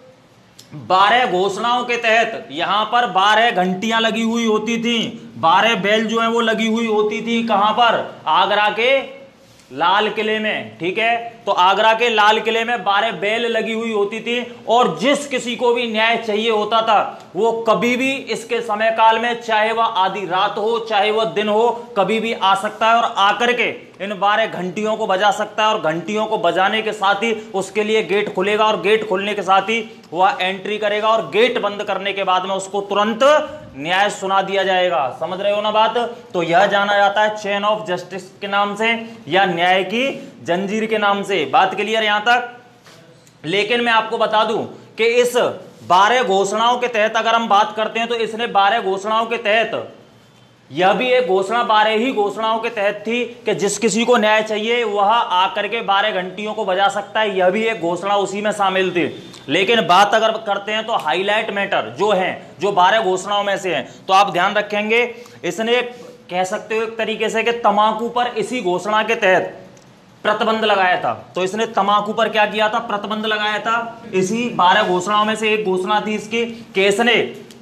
बारह घोषणाओं के तहत यहां पर बारह घंटियां लगी हुई होती थी, बारह बेल जो है वो लगी हुई होती थी। कहां पर, आगरा के लाल किले में, ठीक है। तो आगरा के लाल किले में बारह बेल लगी हुई होती थी और जिस किसी को भी न्याय चाहिए होता था वो कभी भी इसके समय काल में, चाहे वह आधी रात हो चाहे वह दिन हो, कभी भी आ सकता है और आकर के इन बारह घंटियों को बजा सकता है। और घंटियों को बजाने के साथ ही उसके लिए गेट खुलेगा और गेट खुलने के साथ ही वह एंट्री करेगा और गेट बंद करने के बाद में उसको तुरंत न्याय सुना दिया जाएगा। समझ रहे हो ना बात। तो यह जाना जाता है चेन ऑफ जस्टिस के नाम से या न्याय की जंजीर के नाम से। बात क्लियर यहां तक। लेकिन मैं आपको बता दूं कि इस बारह घोषणाओं के तहत अगर हम बात करते हैं तो इसने बारह घोषणाओं के तहत, यह भी एक घोषणा बारह ही घोषणाओं के तहत थी कि जिस किसी को न्याय चाहिए वह आकर के बारह घंटियों को बजा सकता है, यह भी एक घोषणा उसी में शामिल थी। लेकिन बात अगर करते हैं तो हाईलाइट मैटर जो है, जो बारह घोषणाओं में से हैं, तो आप ध्यान रखेंगे इसने, कह सकते हो एक तरीके से कि तंबाकू पर इसी घोषणा के तहत प्रतिबंध लगाया था। तो इसने तंबाकू पर क्या किया था, प्रतिबंध लगाया था। इसी बारह घोषणाओं में से एक घोषणा थी इसकी कि इसने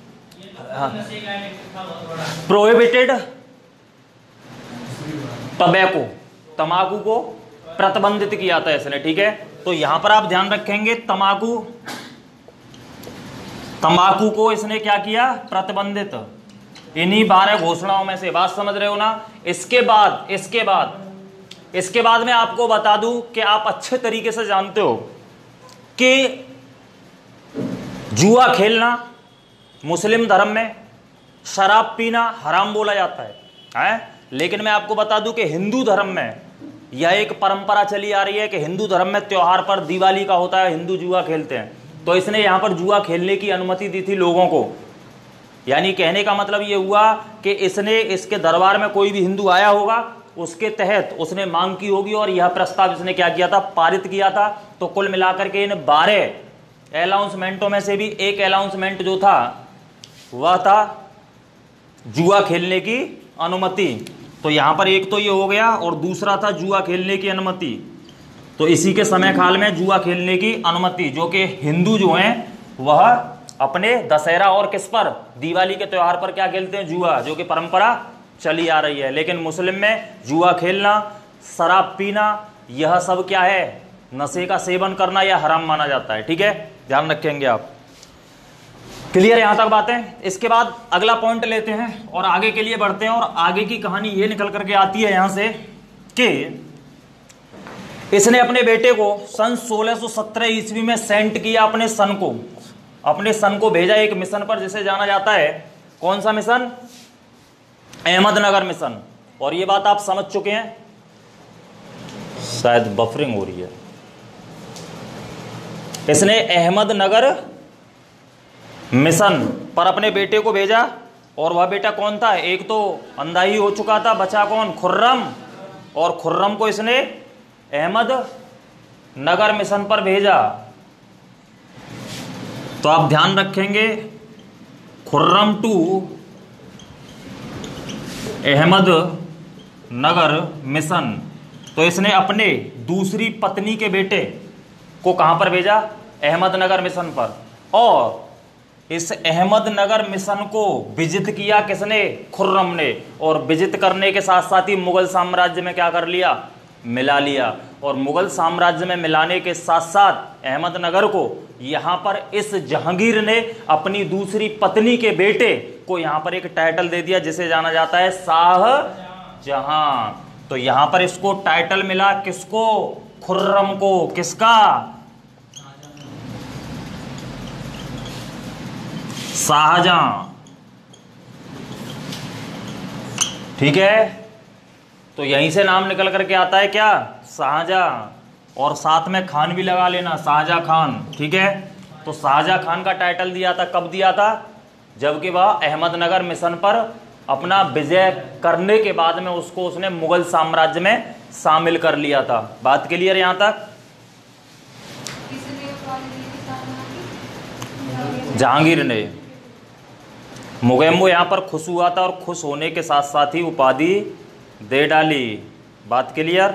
प्रोहिबिटेड टबैको, तंबाकू को प्रतिबंधित किया था इसने, ठीक है। तो यहां पर आप ध्यान रखेंगे तंबाकू तंबाकू को इसने क्या किया, प्रतिबंधित, इन्हीं बारह घोषणाओं में से। बात समझ रहे हो ना। इसके बाद इसके बाद इसके बाद मैं आपको बता दूं कि आप अच्छे तरीके से जानते हो कि जुआ खेलना मुस्लिम धर्म में, शराब पीना हराम बोला जाता है, है? लेकिन मैं आपको बता दूं कि हिंदू धर्म में यह एक परंपरा चली आ रही है कि हिंदू धर्म में त्योहार पर, दिवाली का होता है, हिंदू जुआ खेलते हैं। तो इसने यहां पर जुआ खेलने की अनुमति दी थी लोगों को। यानी कहने का मतलब यह हुआ कि इसने, इसके दरबार में कोई भी हिंदू आया होगा, उसके तहत उसने मांग की होगी और यह प्रस्ताव इसने क्या किया था, पारित किया था। तो कुल मिलाकर के इन बारह अनाउंसमेंटों में से भी एक अनाउंसमेंट जो था वह था जुआ खेलने की अनुमति। तो यहां पर एक तो ये हो गया और दूसरा था जुआ खेलने की अनुमति। तो इसी के समय काल में जुआ खेलने की अनुमति, जो कि हिंदू जो हैं वह अपने दशहरा और किस पर, दिवाली के त्योहार पर क्या खेलते हैं, जुआ, जो कि परंपरा चली आ रही है। लेकिन मुस्लिम में जुआ खेलना, शराब पीना, यह सब क्या है, नशे का सेवन करना, यह हराम माना जाता है, ठीक है। ध्यान रखेंगे आप। क्लियर यहां तक बातें। इसके बाद अगला पॉइंट लेते हैं और आगे के लिए बढ़ते हैं। और आगे की कहानी ये निकल करके आती है यहां से कि इसने अपने बेटे को सन सोलह सौ सत्रह ईस्वी में सेंट किया, अपने सन को अपने सन को भेजा एक मिशन पर जिसे जाना जाता है, कौन सा मिशन, अहमदनगर मिशन। और ये बात आप समझ चुके हैं शायद बफरिंग हो रही है। इसने अहमदनगर मिशन पर अपने बेटे को भेजा, और वह बेटा कौन था? एक तो अंधा ही हो चुका था, बचा कौन? खुर्रम। और खुर्रम को इसने अहमदनगर मिशन पर भेजा। तो आप ध्यान रखेंगे, खुर्रम टू अहमदनगर मिशन। तो इसने अपने दूसरी पत्नी के बेटे को कहां पर भेजा? अहमदनगर मिशन पर। और इस अहमदनगर मिशन को विजित किया किसने? खुर्रम ने। और विजित करने के साथ साथ ही मुगल साम्राज्य में क्या कर लिया? मिला लिया। और मुगल साम्राज्य में मिलाने के साथ साथ अहमदनगर को यहां पर इस जहांगीर ने अपनी दूसरी पत्नी के बेटे को यहां पर एक टाइटल दे दिया जिसे जाना जाता है शाहजहां। तो यहां पर इसको टाइटल मिला किसको? खुर्रम को। किसका? शाहजहां। ठीक है, तो यहीं से नाम निकल करके आता है क्या? शाहजहां। और साथ में खान भी लगा लेना, शाहजहां खान। ठीक है, तो शाहजहां खान का टाइटल दिया था, कब दिया था? जबकि वह अहमदनगर मिशन पर अपना विजय करने के बाद में उसको उसने मुगल साम्राज्य में शामिल कर लिया था। बात क्लियर यहां तक? जहांगीर ने। मुगेम्बो यहां पर खुश हुआ था और खुश होने के साथ साथ ही उपाधि दे डाली। बात clear?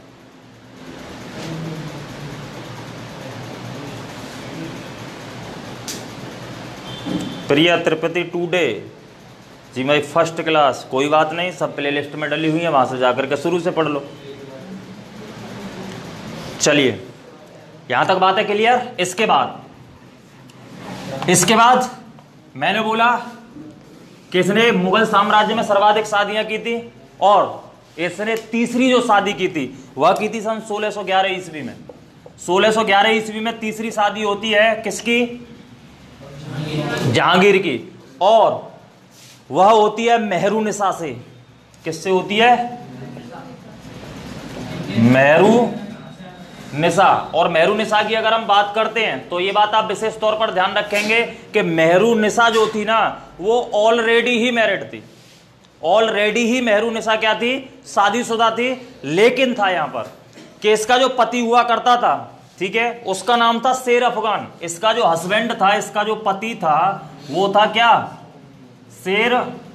Priya Tripathi today ji my first class. कोई बात नहीं, सब प्ले लिस्ट में डली हुई है, वहां से जाकर के शुरू से पढ़ लो। चलिए, यहां तक बात है क्लियर। इसके बाद इसके बाद मैंने बोला कि इसने मुगल साम्राज्य में सर्वाधिक शादियां की थी, और इसने तीसरी जो शादी की थी वह की थी सन सोलह सौ ग्यारह ईस्वी में। सोलह सौ ग्यारह ईस्वी में तीसरी शादी होती है किसकी? जहांगीर की। और वह होती है मेहरुनिसा से। किससे होती है? मेहरुनिसा। और मेहरुनिसा की अगर हम बात करते हैं तो ये बात आप विशेष तौर पर ध्यान रखेंगे कि मेहरुनिसा जो थी ना, वो ऑलरेडी ही मैरिड थी। ऑलरेडी ही मेहरुनिसा क्या थी? शादीशुदा थी। लेकिन था यहां पर कि इसका जो पति हुआ करता था, ठीक है, उसका नाम था शेर अफगान। इसका जो हस्बैंड था, इसका जो पति था, वो था क्या? शेर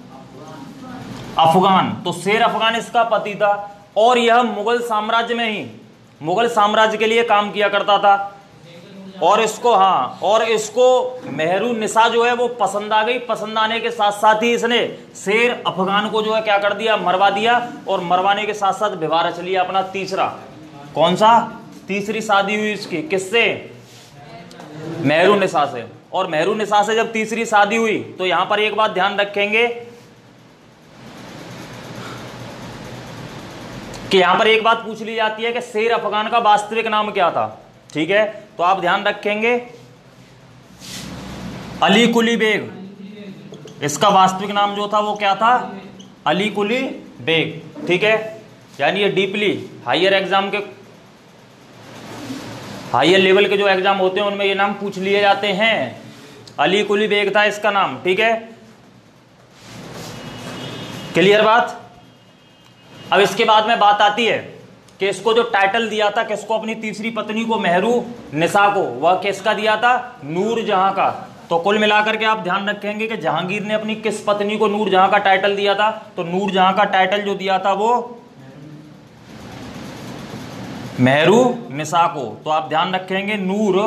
अफगान। तो शेर अफगान इसका पति था, और यह मुगल साम्राज्य में ही मुगल साम्राज्य के लिए काम किया करता था। और इसको हाँ और इसको मेहरुनिसा जो है वो पसंद आ गई। पसंद आने के साथ साथ ही इसने शेर अफगान को जो है क्या कर दिया? मरवा दिया। और मरवाने के साथ साथ विवाह रच लिया अपना तीसरा। कौन सा? तीसरी शादी हुई इसकी किससे? मेहरुनिसा से। और मेहरुनिसा से जब तीसरी शादी हुई तो यहां पर एक बात ध्यान रखेंगे कि यहां पर एक बात पूछ ली जाती है कि शेर अफगान का वास्तविक नाम क्या था। ठीक है, तो आप ध्यान रखेंगे अली कुली बेग। इसका वास्तविक नाम जो था वो क्या था? अली कुली बेग। ठीक है, यानी ये डीपली हायर एग्जाम के हायर लेवल के जो एग्जाम होते हैं उनमें ये नाम पूछ लिए जाते हैं। अली कुली बेग था इसका नाम। ठीक है, क्लियर बात? अब इसके बाद में बात आती है कि इसको जो टाइटल दिया था किसको? अपनी तीसरी पत्नी को, मेहरुनिसा को, वह किसका दिया था? नूरजहां का। तो कुल मिलाकर के आप ध्यान रखेंगे कि जहांगीर ने अपनी किस पत्नी को नूरजहां का टाइटल दिया था? तो नूरजहां का टाइटल जो दिया था वो मेहरुनिसा को। तो आप ध्यान रखेंगे नूर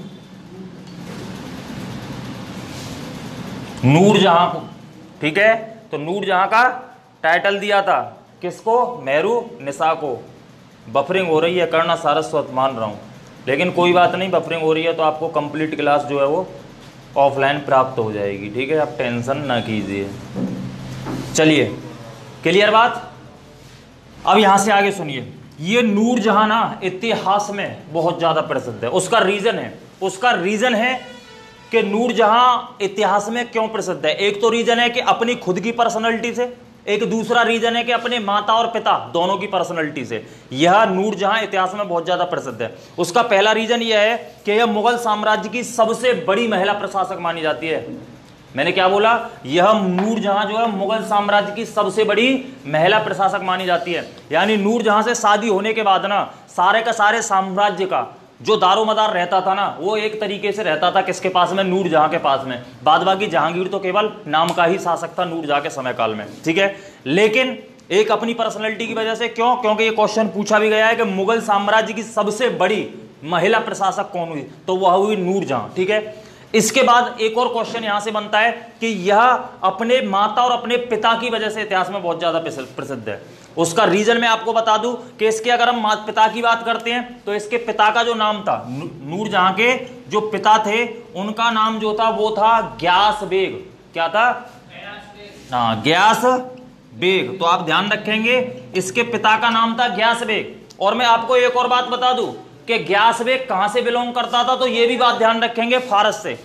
नूरजहां को। ठीक है, तो नूरजहां का टाइटल दिया था किसको? मेहरुनिसा को। बफरिंग हो रही है, करना सारस्वत मान रहा हूं, लेकिन कोई बात नहीं, बफरिंग हो रही है तो आपको कंप्लीट क्लास जो है वो ऑफलाइन प्राप्त हो जाएगी। ठीक है, आप टेंशन ना कीजिए। चलिए, क्लियर बात? अब यहां से आगे सुनिए। ये नूरजहां ना इतिहास में बहुत ज्यादा प्रसिद्ध है। उसका रीजन है उसका रीजन है कि नूरजहां इतिहास में क्यों प्रसिद्ध है। एक तो रीजन है कि अपनी खुद की पर्सनैलिटी से, एक दूसरा रीजन है कि अपने माता और पिता दोनों की पर्सनैलिटी से। यह नूरजहां इतिहास में बहुत ज्यादा प्रसिद्ध है। उसका पहला रीजन यह है कि यह मुगल साम्राज्य की सबसे बड़ी महिला प्रशासक मानी जाती है। मैंने क्या बोला? यह नूरजहां जो है मुगल साम्राज्य की सबसे बड़ी महिला प्रशासक मानी जाती है। यानी नूरजहां से शादी होने के बाद ना सारे का सारे साम्राज्य का जो दारोमदार रहता था ना, वो एक तरीके से रहता था किसके पास में? नूरजहां के पास में। बाद बाकी जहांगीर तो केवल नाम का ही शासक था नूरजहां के समय काल में, ठीक है। लेकिन एक अपनी पर्सनैलिटी की वजह से। क्यों? क्योंकि ये क्वेश्चन पूछा भी गया है कि मुगल साम्राज्य की सबसे बड़ी महिला प्रशासक कौन हुई, तो वह हुई नूरजहां, ठीक है। इसके बाद एक और क्वेश्चन यहां से बनता है कि यह अपने माता और अपने पिता की वजह से इतिहास में बहुत ज्यादा प्रसिद्ध है। उसका रीजन मैं आपको बता दूं कि इसके अगर हम माता पिता की बात करते हैं तो इसके पिता का जो नाम था, नूरजहां के जो पिता थे उनका नाम जो था वो था ग्यास बेग। क्या था? हाँ, ग्यास बेग। तो आप ध्यान रखेंगे इसके पिता का नाम था ग्यास बेग। और मैं आपको एक और बात बता दूं कि ग्यास बेग कहां से बिलोंग करता था, तो ये भी बात ध्यान रखेंगे, फारस से।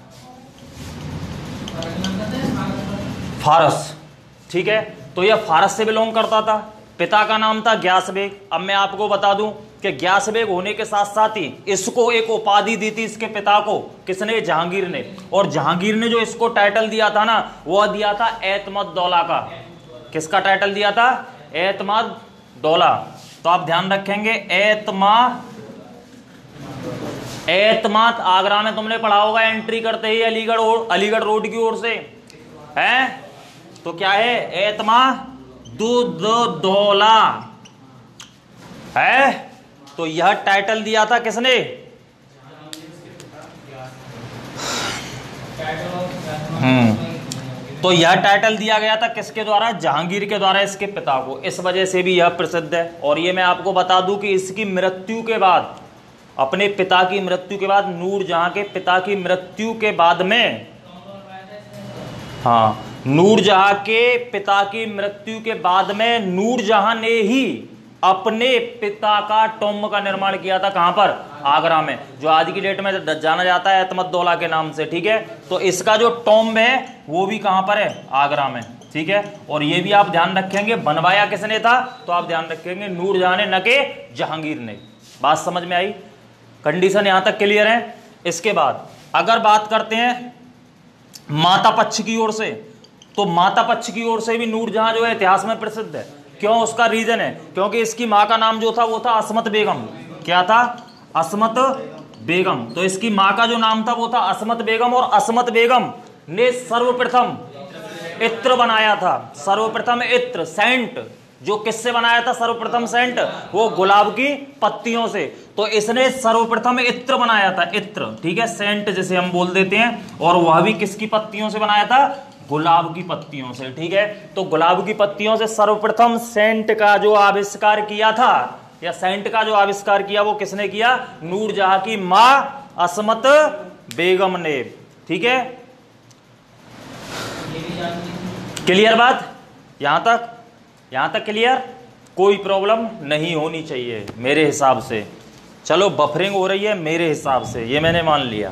फारस, ठीक है। तो यह फारस से बिलोंग करता था। पिता का नाम था ग्यास बेग। अब मैं आपको बता दूं कि ग्यास बेग होने के साथ साथ ही इसको एक उपाधि दी थी इसके पिता को। किसने? जहांगीर ने। और जहांगीर ने जो इसको टाइटल दिया था ना, वह दिया था एतमद दौला का। किसका टाइटल दिया था? एतमद दौला। तो आप ध्यान रखेंगे एतमा एतमाद आगरा में तुमने पढ़ा होगा, एंट्री करते ही अलीगढ़ अलीगढ़ रोड की ओर से है। तो क्या है? एतमादुद्दौला है। तो यह टाइटल दिया था किसने? हम्म तो यह टाइटल दिया गया था किसके द्वारा? जहांगीर के द्वारा इसके पिता को। इस वजह से भी यह प्रसिद्ध है। और ये मैं आपको बता दूं कि इसकी मृत्यु के बाद, अपने पिता की मृत्यु के बाद, नूरजहां के पिता की मृत्यु के बाद में, हाँ, नूरजहां के पिता की मृत्यु के बाद में नूरजहां ने ही अपने पिता का टॉम्ब का निर्माण किया था। कहां पर? आगरा में, जो आज की डेट में जाना जाता है एतमद्दौला के नाम से, ठीक है। तो इसका जो टॉम्ब है वो भी कहां पर है? आगरा में, ठीक है। और ये भी आप ध्यान रखेंगे बनवाया किसने था, तो आप ध्यान रखेंगे नूरजहां ने, न के जहांगीर ने। बात समझ में आई? कंडीशन यहां तक क्लियर है। इसके बाद अगर बात करते हैं माता पक्ष की ओर से, तो माता पक्ष की ओर से भी नूरजहां जो है इतिहास में प्रसिद्ध है। क्यों? उसका रीजन है क्योंकि इसकी मां का नाम जो था वो था अस्मत बेगम। क्या था? अस्मत बेगम। तो इसकी मां का जो नाम था वो था अस्मत बेगम। और अस्मत बेगम ने सर्वप्रथम इत्र बनाया था। सर्वप्रथम इत्र, सेंट, जो किससे बनाया था सर्वप्रथम सेंट? वो गुलाब की पत्तियों से। तो इसने सर्वप्रथम इत्र बनाया था, इत्र, ठीक है, सेंट जिसे हम बोल देते हैं। और वह भी किसकी पत्तियों से बनाया था? गुलाब की पत्तियों से, ठीक है। तो गुलाब की पत्तियों से सर्वप्रथम सेंट का जो आविष्कार किया था, या सेंट का जो आविष्कार किया, वो किसने किया? नूरजहां की मां अस्मत बेगम ने, ठीक है। क्लियर बात? यहां तक यहां तक क्लियर? कोई प्रॉब्लम नहीं होनी चाहिए मेरे हिसाब से। चलो, बफरिंग हो रही है मेरे हिसाब से, ये मैंने मान लिया,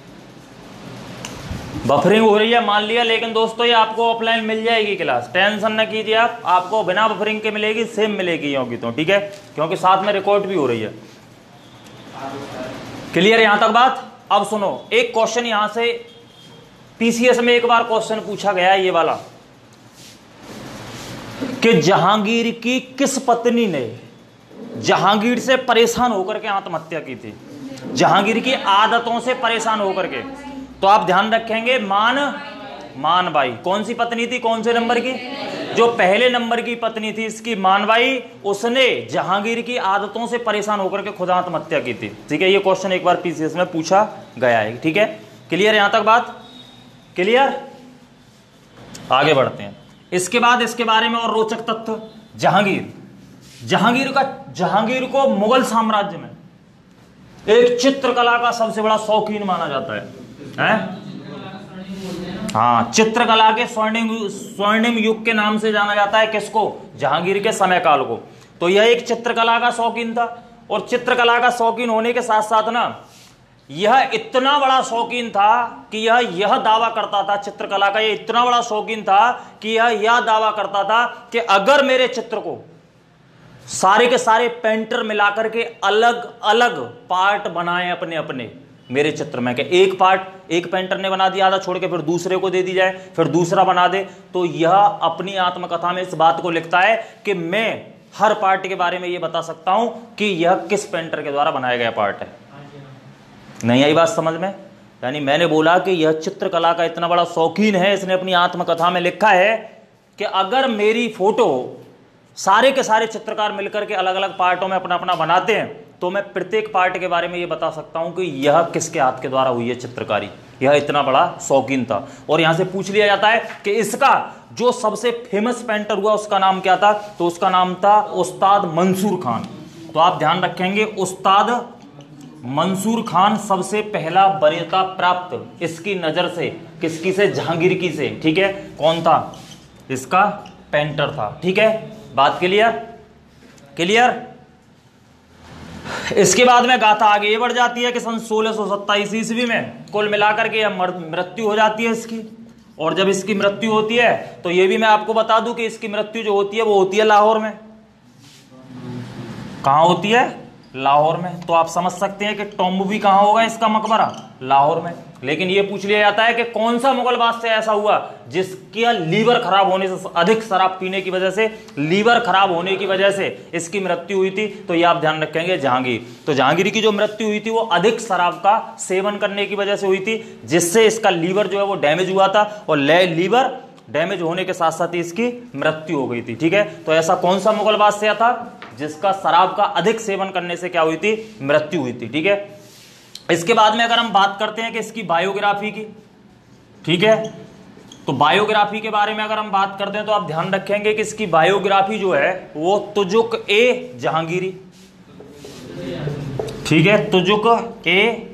बफरिंग हो रही है मान लिया। लेकिन दोस्तों ये आपको ऑफलाइन मिल जाएगी क्लास, टेंशन न कीजिए आप, आपको बिना बफरिंग के मिलेगी, सेम मिलेगी योगी तो, ठीक है, क्योंकि साथ में रिकॉर्ड भी हो रही है। क्लियर यहां तक बात? अब सुनो, एक क्वेश्चन यहां से पीसीएस में एक बार क्वेश्चन पूछा गया है, ये वाला, कि जहांगीर की किस पत्नी ने जहांगीर से परेशान होकर के आत्महत्या की थी? जहांगीर की आदतों से परेशान होकर के। तो आप ध्यान रखेंगे, मान मानबाई। कौन सी पत्नी थी? कौन से नंबर की? जो पहले नंबर की पत्नी थी इसकी, मानबाई, उसने जहांगीर की आदतों से परेशान होकर के खुद आत्महत्या की थी, ठीक है। ये क्वेश्चन एक बार पीसीएस में पूछा गया है, ठीक है। क्लियर यहां तक बात? क्लियर? आगे बढ़ते हैं। इसके बाद इसके बारे में और रोचक तथ्य, जहांगीर जहांगीर का जहांगीर को मुगल साम्राज्य में एक चित्रकला का सबसे बड़ा शौकीन माना जाता है, हैं? हाँ, चित्रकला के स्वर्णिम स्वर्णिम युग के नाम से जाना जाता है किसको? जहांगीर के समय काल को। तो यह एक चित्रकला का शौकीन था। और चित्रकला का शौकीन होने के साथ साथ ना, यह इतना बड़ा शौकीन था कि यह यह दावा करता था, चित्रकला का यह इतना बड़ा शौकीन था कि यह यह दावा करता था कि अगर मेरे चित्र को सारे के सारे पेंटर मिलाकर के अलग अलग पार्ट बनाए अपने अपने मेरे चित्र में, कि एक पार्ट एक पेंटर ने बना दिया, आधा छोड़ के फिर दूसरे को दे दी जाए, फिर दूसरा बना दे, तो यह अपनी आत्मकथा में इस बात को लिखता है कि मैं हर पार्ट के बारे में यह बता सकता हूं कि यह किस पेंटर के द्वारा बनाया गया पार्ट है। नहीं आई बात समझ में? यानी मैंने बोला कि यह चित्रकला का इतना बड़ा शौकीन है, इसने अपनी आत्मकथा में लिखा है कि अगर मेरी फोटो सारे के सारे चित्रकार मिलकर के अलग अलग पार्टों में अपना अपना बनाते हैं तो मैं प्रत्येक पार्ट के बारे में यह बता सकता हूं कि यह किसके हाथ के द्वारा हुई है चित्रकारी। यह इतना बड़ा शौकीन था। और यहां से पूछ लिया जाता है कि इसका जो सबसे फेमस पेंटर हुआ उसका नाम क्या था, तो उसका नाम था उस्ताद मंसूर खान। तो आप ध्यान रखेंगे, उस्ताद मंसूर खान सबसे पहला वरीयता प्राप्त इसकी नजर से किसकी से, जहांगीर की से। ठीक है, कौन था? इसका पेंटर था। ठीक है, बात क्लियर? क्लियर। इसके बाद में गाथा आगे ये बढ़ जाती है कि सन सोलह सौ सत्ताईस ईस्वी में कुल मिलाकर के मृत्यु हो जाती है इसकी। और जब इसकी मृत्यु होती है तो ये भी मैं आपको बता दूं कि इसकी मृत्यु जो होती है वो होती है लाहौर में। कहां होती है? लाहौर में। तो आप समझ सकते हैं कि टॉम्ब भी कहां होगा इसका, मकबरा लाहौर में। लेकिन यह पूछ लिया जाता है कि कौन सा मुगल बादशाह ऐसा हुआ जिसका लीवर खराब होने से, अधिक शराब पीने की वजह से, लीवर खराब होने की वजह से इसकी मृत्यु हुई थी। तो यह आप ध्यान रखेंगे, जहांगीर। तो जहांगीर की जो मृत्यु हुई थी वो अधिक शराब का सेवन करने की वजह से हुई थी, जिससे इसका लीवर जो है वो डैमेज हुआ था और लीवर डैमेज होने के साथ साथ इसकी मृत्यु हो गई थी। ठीक है, तो ऐसा कौन सा मुगल बादशाह था जिसका शराब का अधिक सेवन करने से क्या हुई थी? मृत्यु हुई थी। ठीक है, इसके बाद में अगर हम बात करते हैं कि इसकी बायोग्राफी की, ठीक है, तो बायोग्राफी के बारे में अगर हम बात करते हैं तो आप ध्यान रखेंगे कि इसकी बायोग्राफी जो है वो तुजुक ए जहांगीरी। ठीक है, तुजुक ए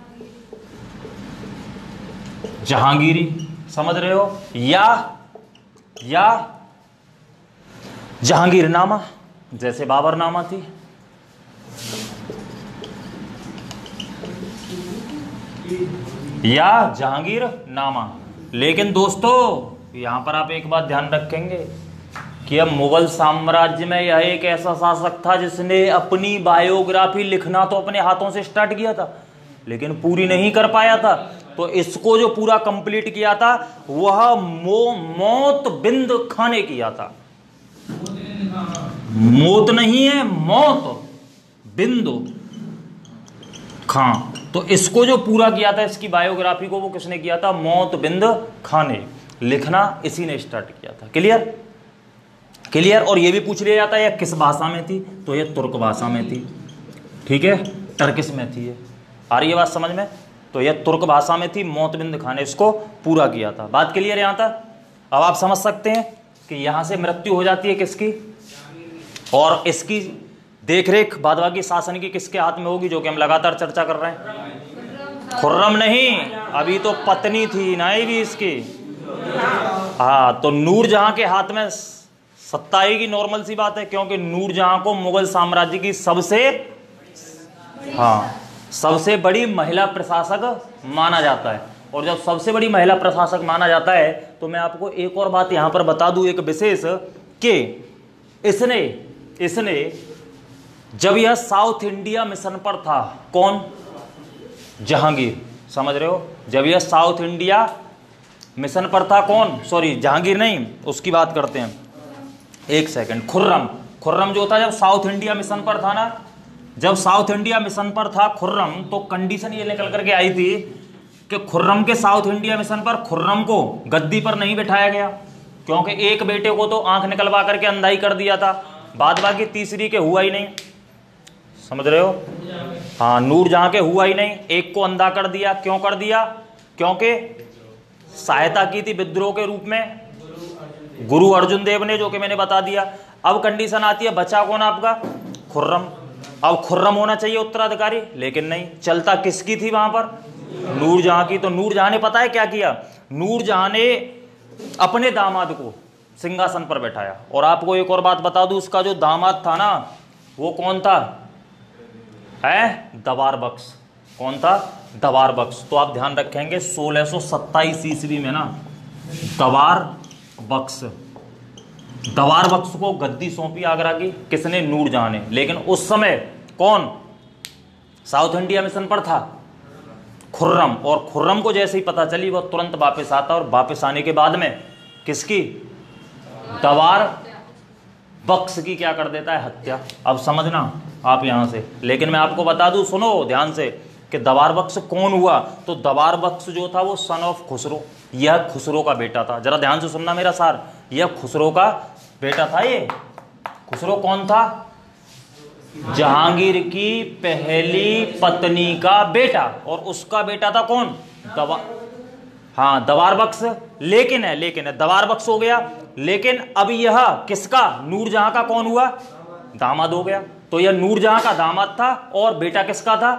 जहांगीरी, समझ रहे हो, या या जहांगीरनामा, जैसे बाबरनामा थी। या जहांगीरनामा। लेकिन दोस्तों यहां पर आप एक बात ध्यान रखेंगे कि अब मुगल साम्राज्य में यह एक ऐसा शासक था जिसने अपनी बायोग्राफी लिखना तो अपने हाथों से स्टार्ट किया था लेकिन पूरी नहीं कर पाया था। तो इसको जो पूरा कंप्लीट किया था वह मो, मौत बिंद खां ने किया था। मौत नहीं है, मौत बिंदु खां। तो इसको जो पूरा किया था, इसकी बायोग्राफी को, वो किसने किया था? मौत बिंद खां ने। लिखना इसी ने स्टार्ट किया था। क्लियर? क्लियर। और ये भी पूछ लिया जाता है यह किस भाषा में थी, तो यह तुर्क भाषा में थी। ठीक है, टर्किश में थी ये। आ रही है बात समझ में? तो यह तुर्क भाषा में थी। मौत बिंद खां ने इसको पूरा किया था। बात क्लियर यहां तक? अब आप समझ सकते हैं कि यहां से मृत्यु हो जाती है किसकी, और इसकी देखरेख बादशाही शासन की किसके हाथ में होगी, जो कि हम लगातार चर्चा कर रहे हैं। खुर्रम नहीं, अभी तो पत्नी थी ना भी इसकी। हाँ, तो नूरजहां के हाथ में सत्ता आएगी, नॉर्मल सी बात है, क्योंकि नूरजहां को मुगल साम्राज्य की सबसे हाँ सबसे बड़ी महिला प्रशासक माना जाता है। और जब सबसे बड़ी महिला प्रशासक माना जाता है तो मैं आपको एक और बात यहां पर बता दूं, एक विशेष, कि इसने इसने जब यह साउथ इंडिया मिशन पर था, कौन? जहांगीर। समझ रहे हो? जब यह साउथ इंडिया मिशन पर था, कौन? सॉरी, जहांगीर नहीं, उसकी बात करते हैं, एक सेकंड। खुर्रम। खुर्रम जो था जब साउथ इंडिया मिशन पर था ना, जब साउथ इंडिया मिशन पर था खुर्रम, तो कंडीशन ये निकल करके आई थी कि खुर्रम के साउथ इंडिया मिशन पर खुर्रम को गद्दी पर नहीं बिठाया गया, क्योंकि एक बेटे को तो आंख निकलवा करके अंधा ही कर दिया था, बाद बाकी तीसरी के हुआ ही नहीं। समझ रहे हो? हाँ, नूरजहां के हुआ ही नहीं, एक को अंधा कर दिया। क्यों कर दिया? क्योंकि सहायता की थी विद्रोह के रूप में गुरु अर्जुन देव ने, जो कि मैंने बता दिया। अब कंडीशन आती है, बचा कौन आपका? खुर्रम। अब खुर्रम होना चाहिए उत्तराधिकारी, लेकिन नहीं, चलता किसकी थी वहां पर? नूरजहां की। तो नूरजहां ने पता है क्या किया? नूरजहां ने अपने दामाद को सिंहासन पर बैठाया। और आपको एक और बात बता दूं, उसका जो दामाद था ना, वो कौन था? है दबार बख्श। कौन था? दवार बख्श। तो आप ध्यान रखेंगे सोलह सौ सत्ताईस ईस्वी में ना दवार बख्श दवार बख्श को गद्दी सौंपी आगरा की, किसने? नूरजहां ने। लेकिन उस समय कौन साउथ इंडिया मिशन पर था? खुर्रम। और खुर्रम को जैसे ही पता चली वो तुरंत वापस आता, और वापस आने के बाद में किसकी? दवार बख्श की क्या कर देता है? हत्या। अब समझना आप यहां से। लेकिन मैं आपको बता दूं, सुनो ध्यान से, कि दवार बख्श कौन हुआ? तो दवार बख्श जो था वो सन ऑफ खुसरो, यह खुसरो का बेटा था। जरा ध्यान से सुनना मेरा सार, यह खुसरो का बेटा था। ये खुसरो कौन था? जहांगीर की पहली पत्नी का बेटा, और उसका बेटा था कौन? दवा हाँ दवार बख्श। लेकिन है लेकिन है दवार बख्श हो गया, लेकिन अब यह किसका? नूरजहां का कौन हुआ? दामाद हो गया। तो यह नूरजहां का दामाद था, और बेटा किसका था?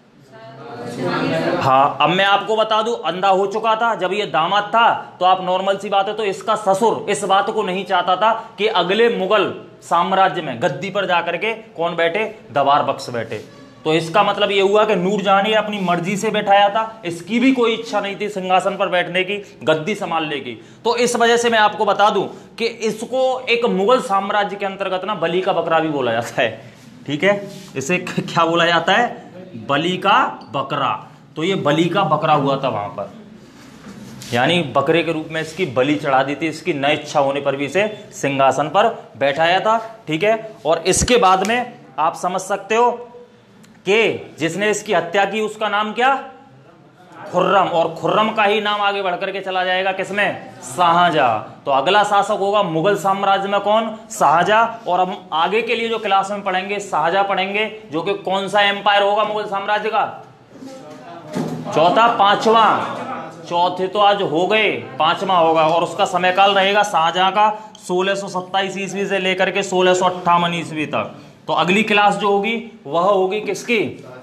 हाँ, अब मैं आपको बता दूं, अंधा हो चुका था जब ये दामाद था, तो आप नॉर्मल सी बात है, तो इसका ससुर इस बात को नहीं चाहता था कि अगले मुगल साम्राज्य में गद्दी पर जाकर के कौन बैठे? दवार बख्श बैठे। तो इसका मतलब ये हुआ कि नूरजहां ने अपनी मर्जी से बैठाया था, इसकी भी कोई इच्छा नहीं थी सिंहासन पर बैठने की, गद्दी संभालने की। तो इस वजह से मैं आपको बता दूं कि इसको एक मुगल साम्राज्य के अंतर्गत ना बलि का बकरा भी बोला जाता है। ठीक है, इसे क्या बोला जाता है? बलि का बकरा। तो ये बलि का बकरा हुआ था वहां पर, यानी बकरे के रूप में इसकी बलि चढ़ा दी थी, इसकी न इच्छा होने पर भी इसे सिंहासन पर बैठाया था। ठीक है, और इसके बाद में आप समझ सकते हो कि जिसने इसकी हत्या की उसका नाम क्या? खुर्रम। और खुर्रम का ही नाम आगे बढ़कर के चला जाएगा किसमें? शाहजहां। तो अगला शासक होगा मुगल साम्राज्य में कौन? शाहजहां। और हम आगे के लिए जो क्लास में पढ़ेंगे शाहजहां पढ़ेंगे, जो कि कौन सा एम्पायर होगा मुगल साम्राज्य का? चौथा, पांचवा। चौथे तो आज हो गए, पांचवा होगा, और उसका समयकाल रहेगा शाहजहां का सोलह सौ सत्ताईस ईस्वी से लेकर के सोलह सौ अट्ठावन ईस्वी तक। तो अगली क्लास जो होगी वह होगी किसकी?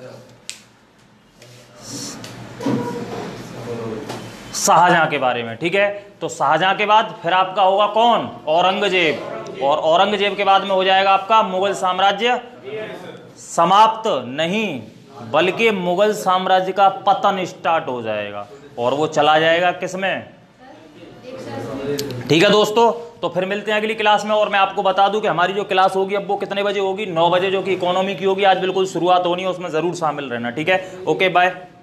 शाहजहां के बारे में। ठीक है, तो शाहजहां के बाद फिर आपका होगा कौन? औरंगजेब। और औरंगजेब के बाद में हो जाएगा आपका मुगल साम्राज्य समाप्त नहीं, बल्कि मुगल साम्राज्य का पतन स्टार्ट हो जाएगा, और वो चला जाएगा किसमें? ठीक है दोस्तों, तो फिर मिलते हैं अगली क्लास में। और मैं आपको बता दूं कि हमारी जो क्लास होगी अब वो कितने बजे होगी? नौ बजे, जो कि इकोनॉमी की होगी। आज बिल्कुल शुरुआत होनी है, उसमें जरूर शामिल रहना। ठीक है, ओके बाय।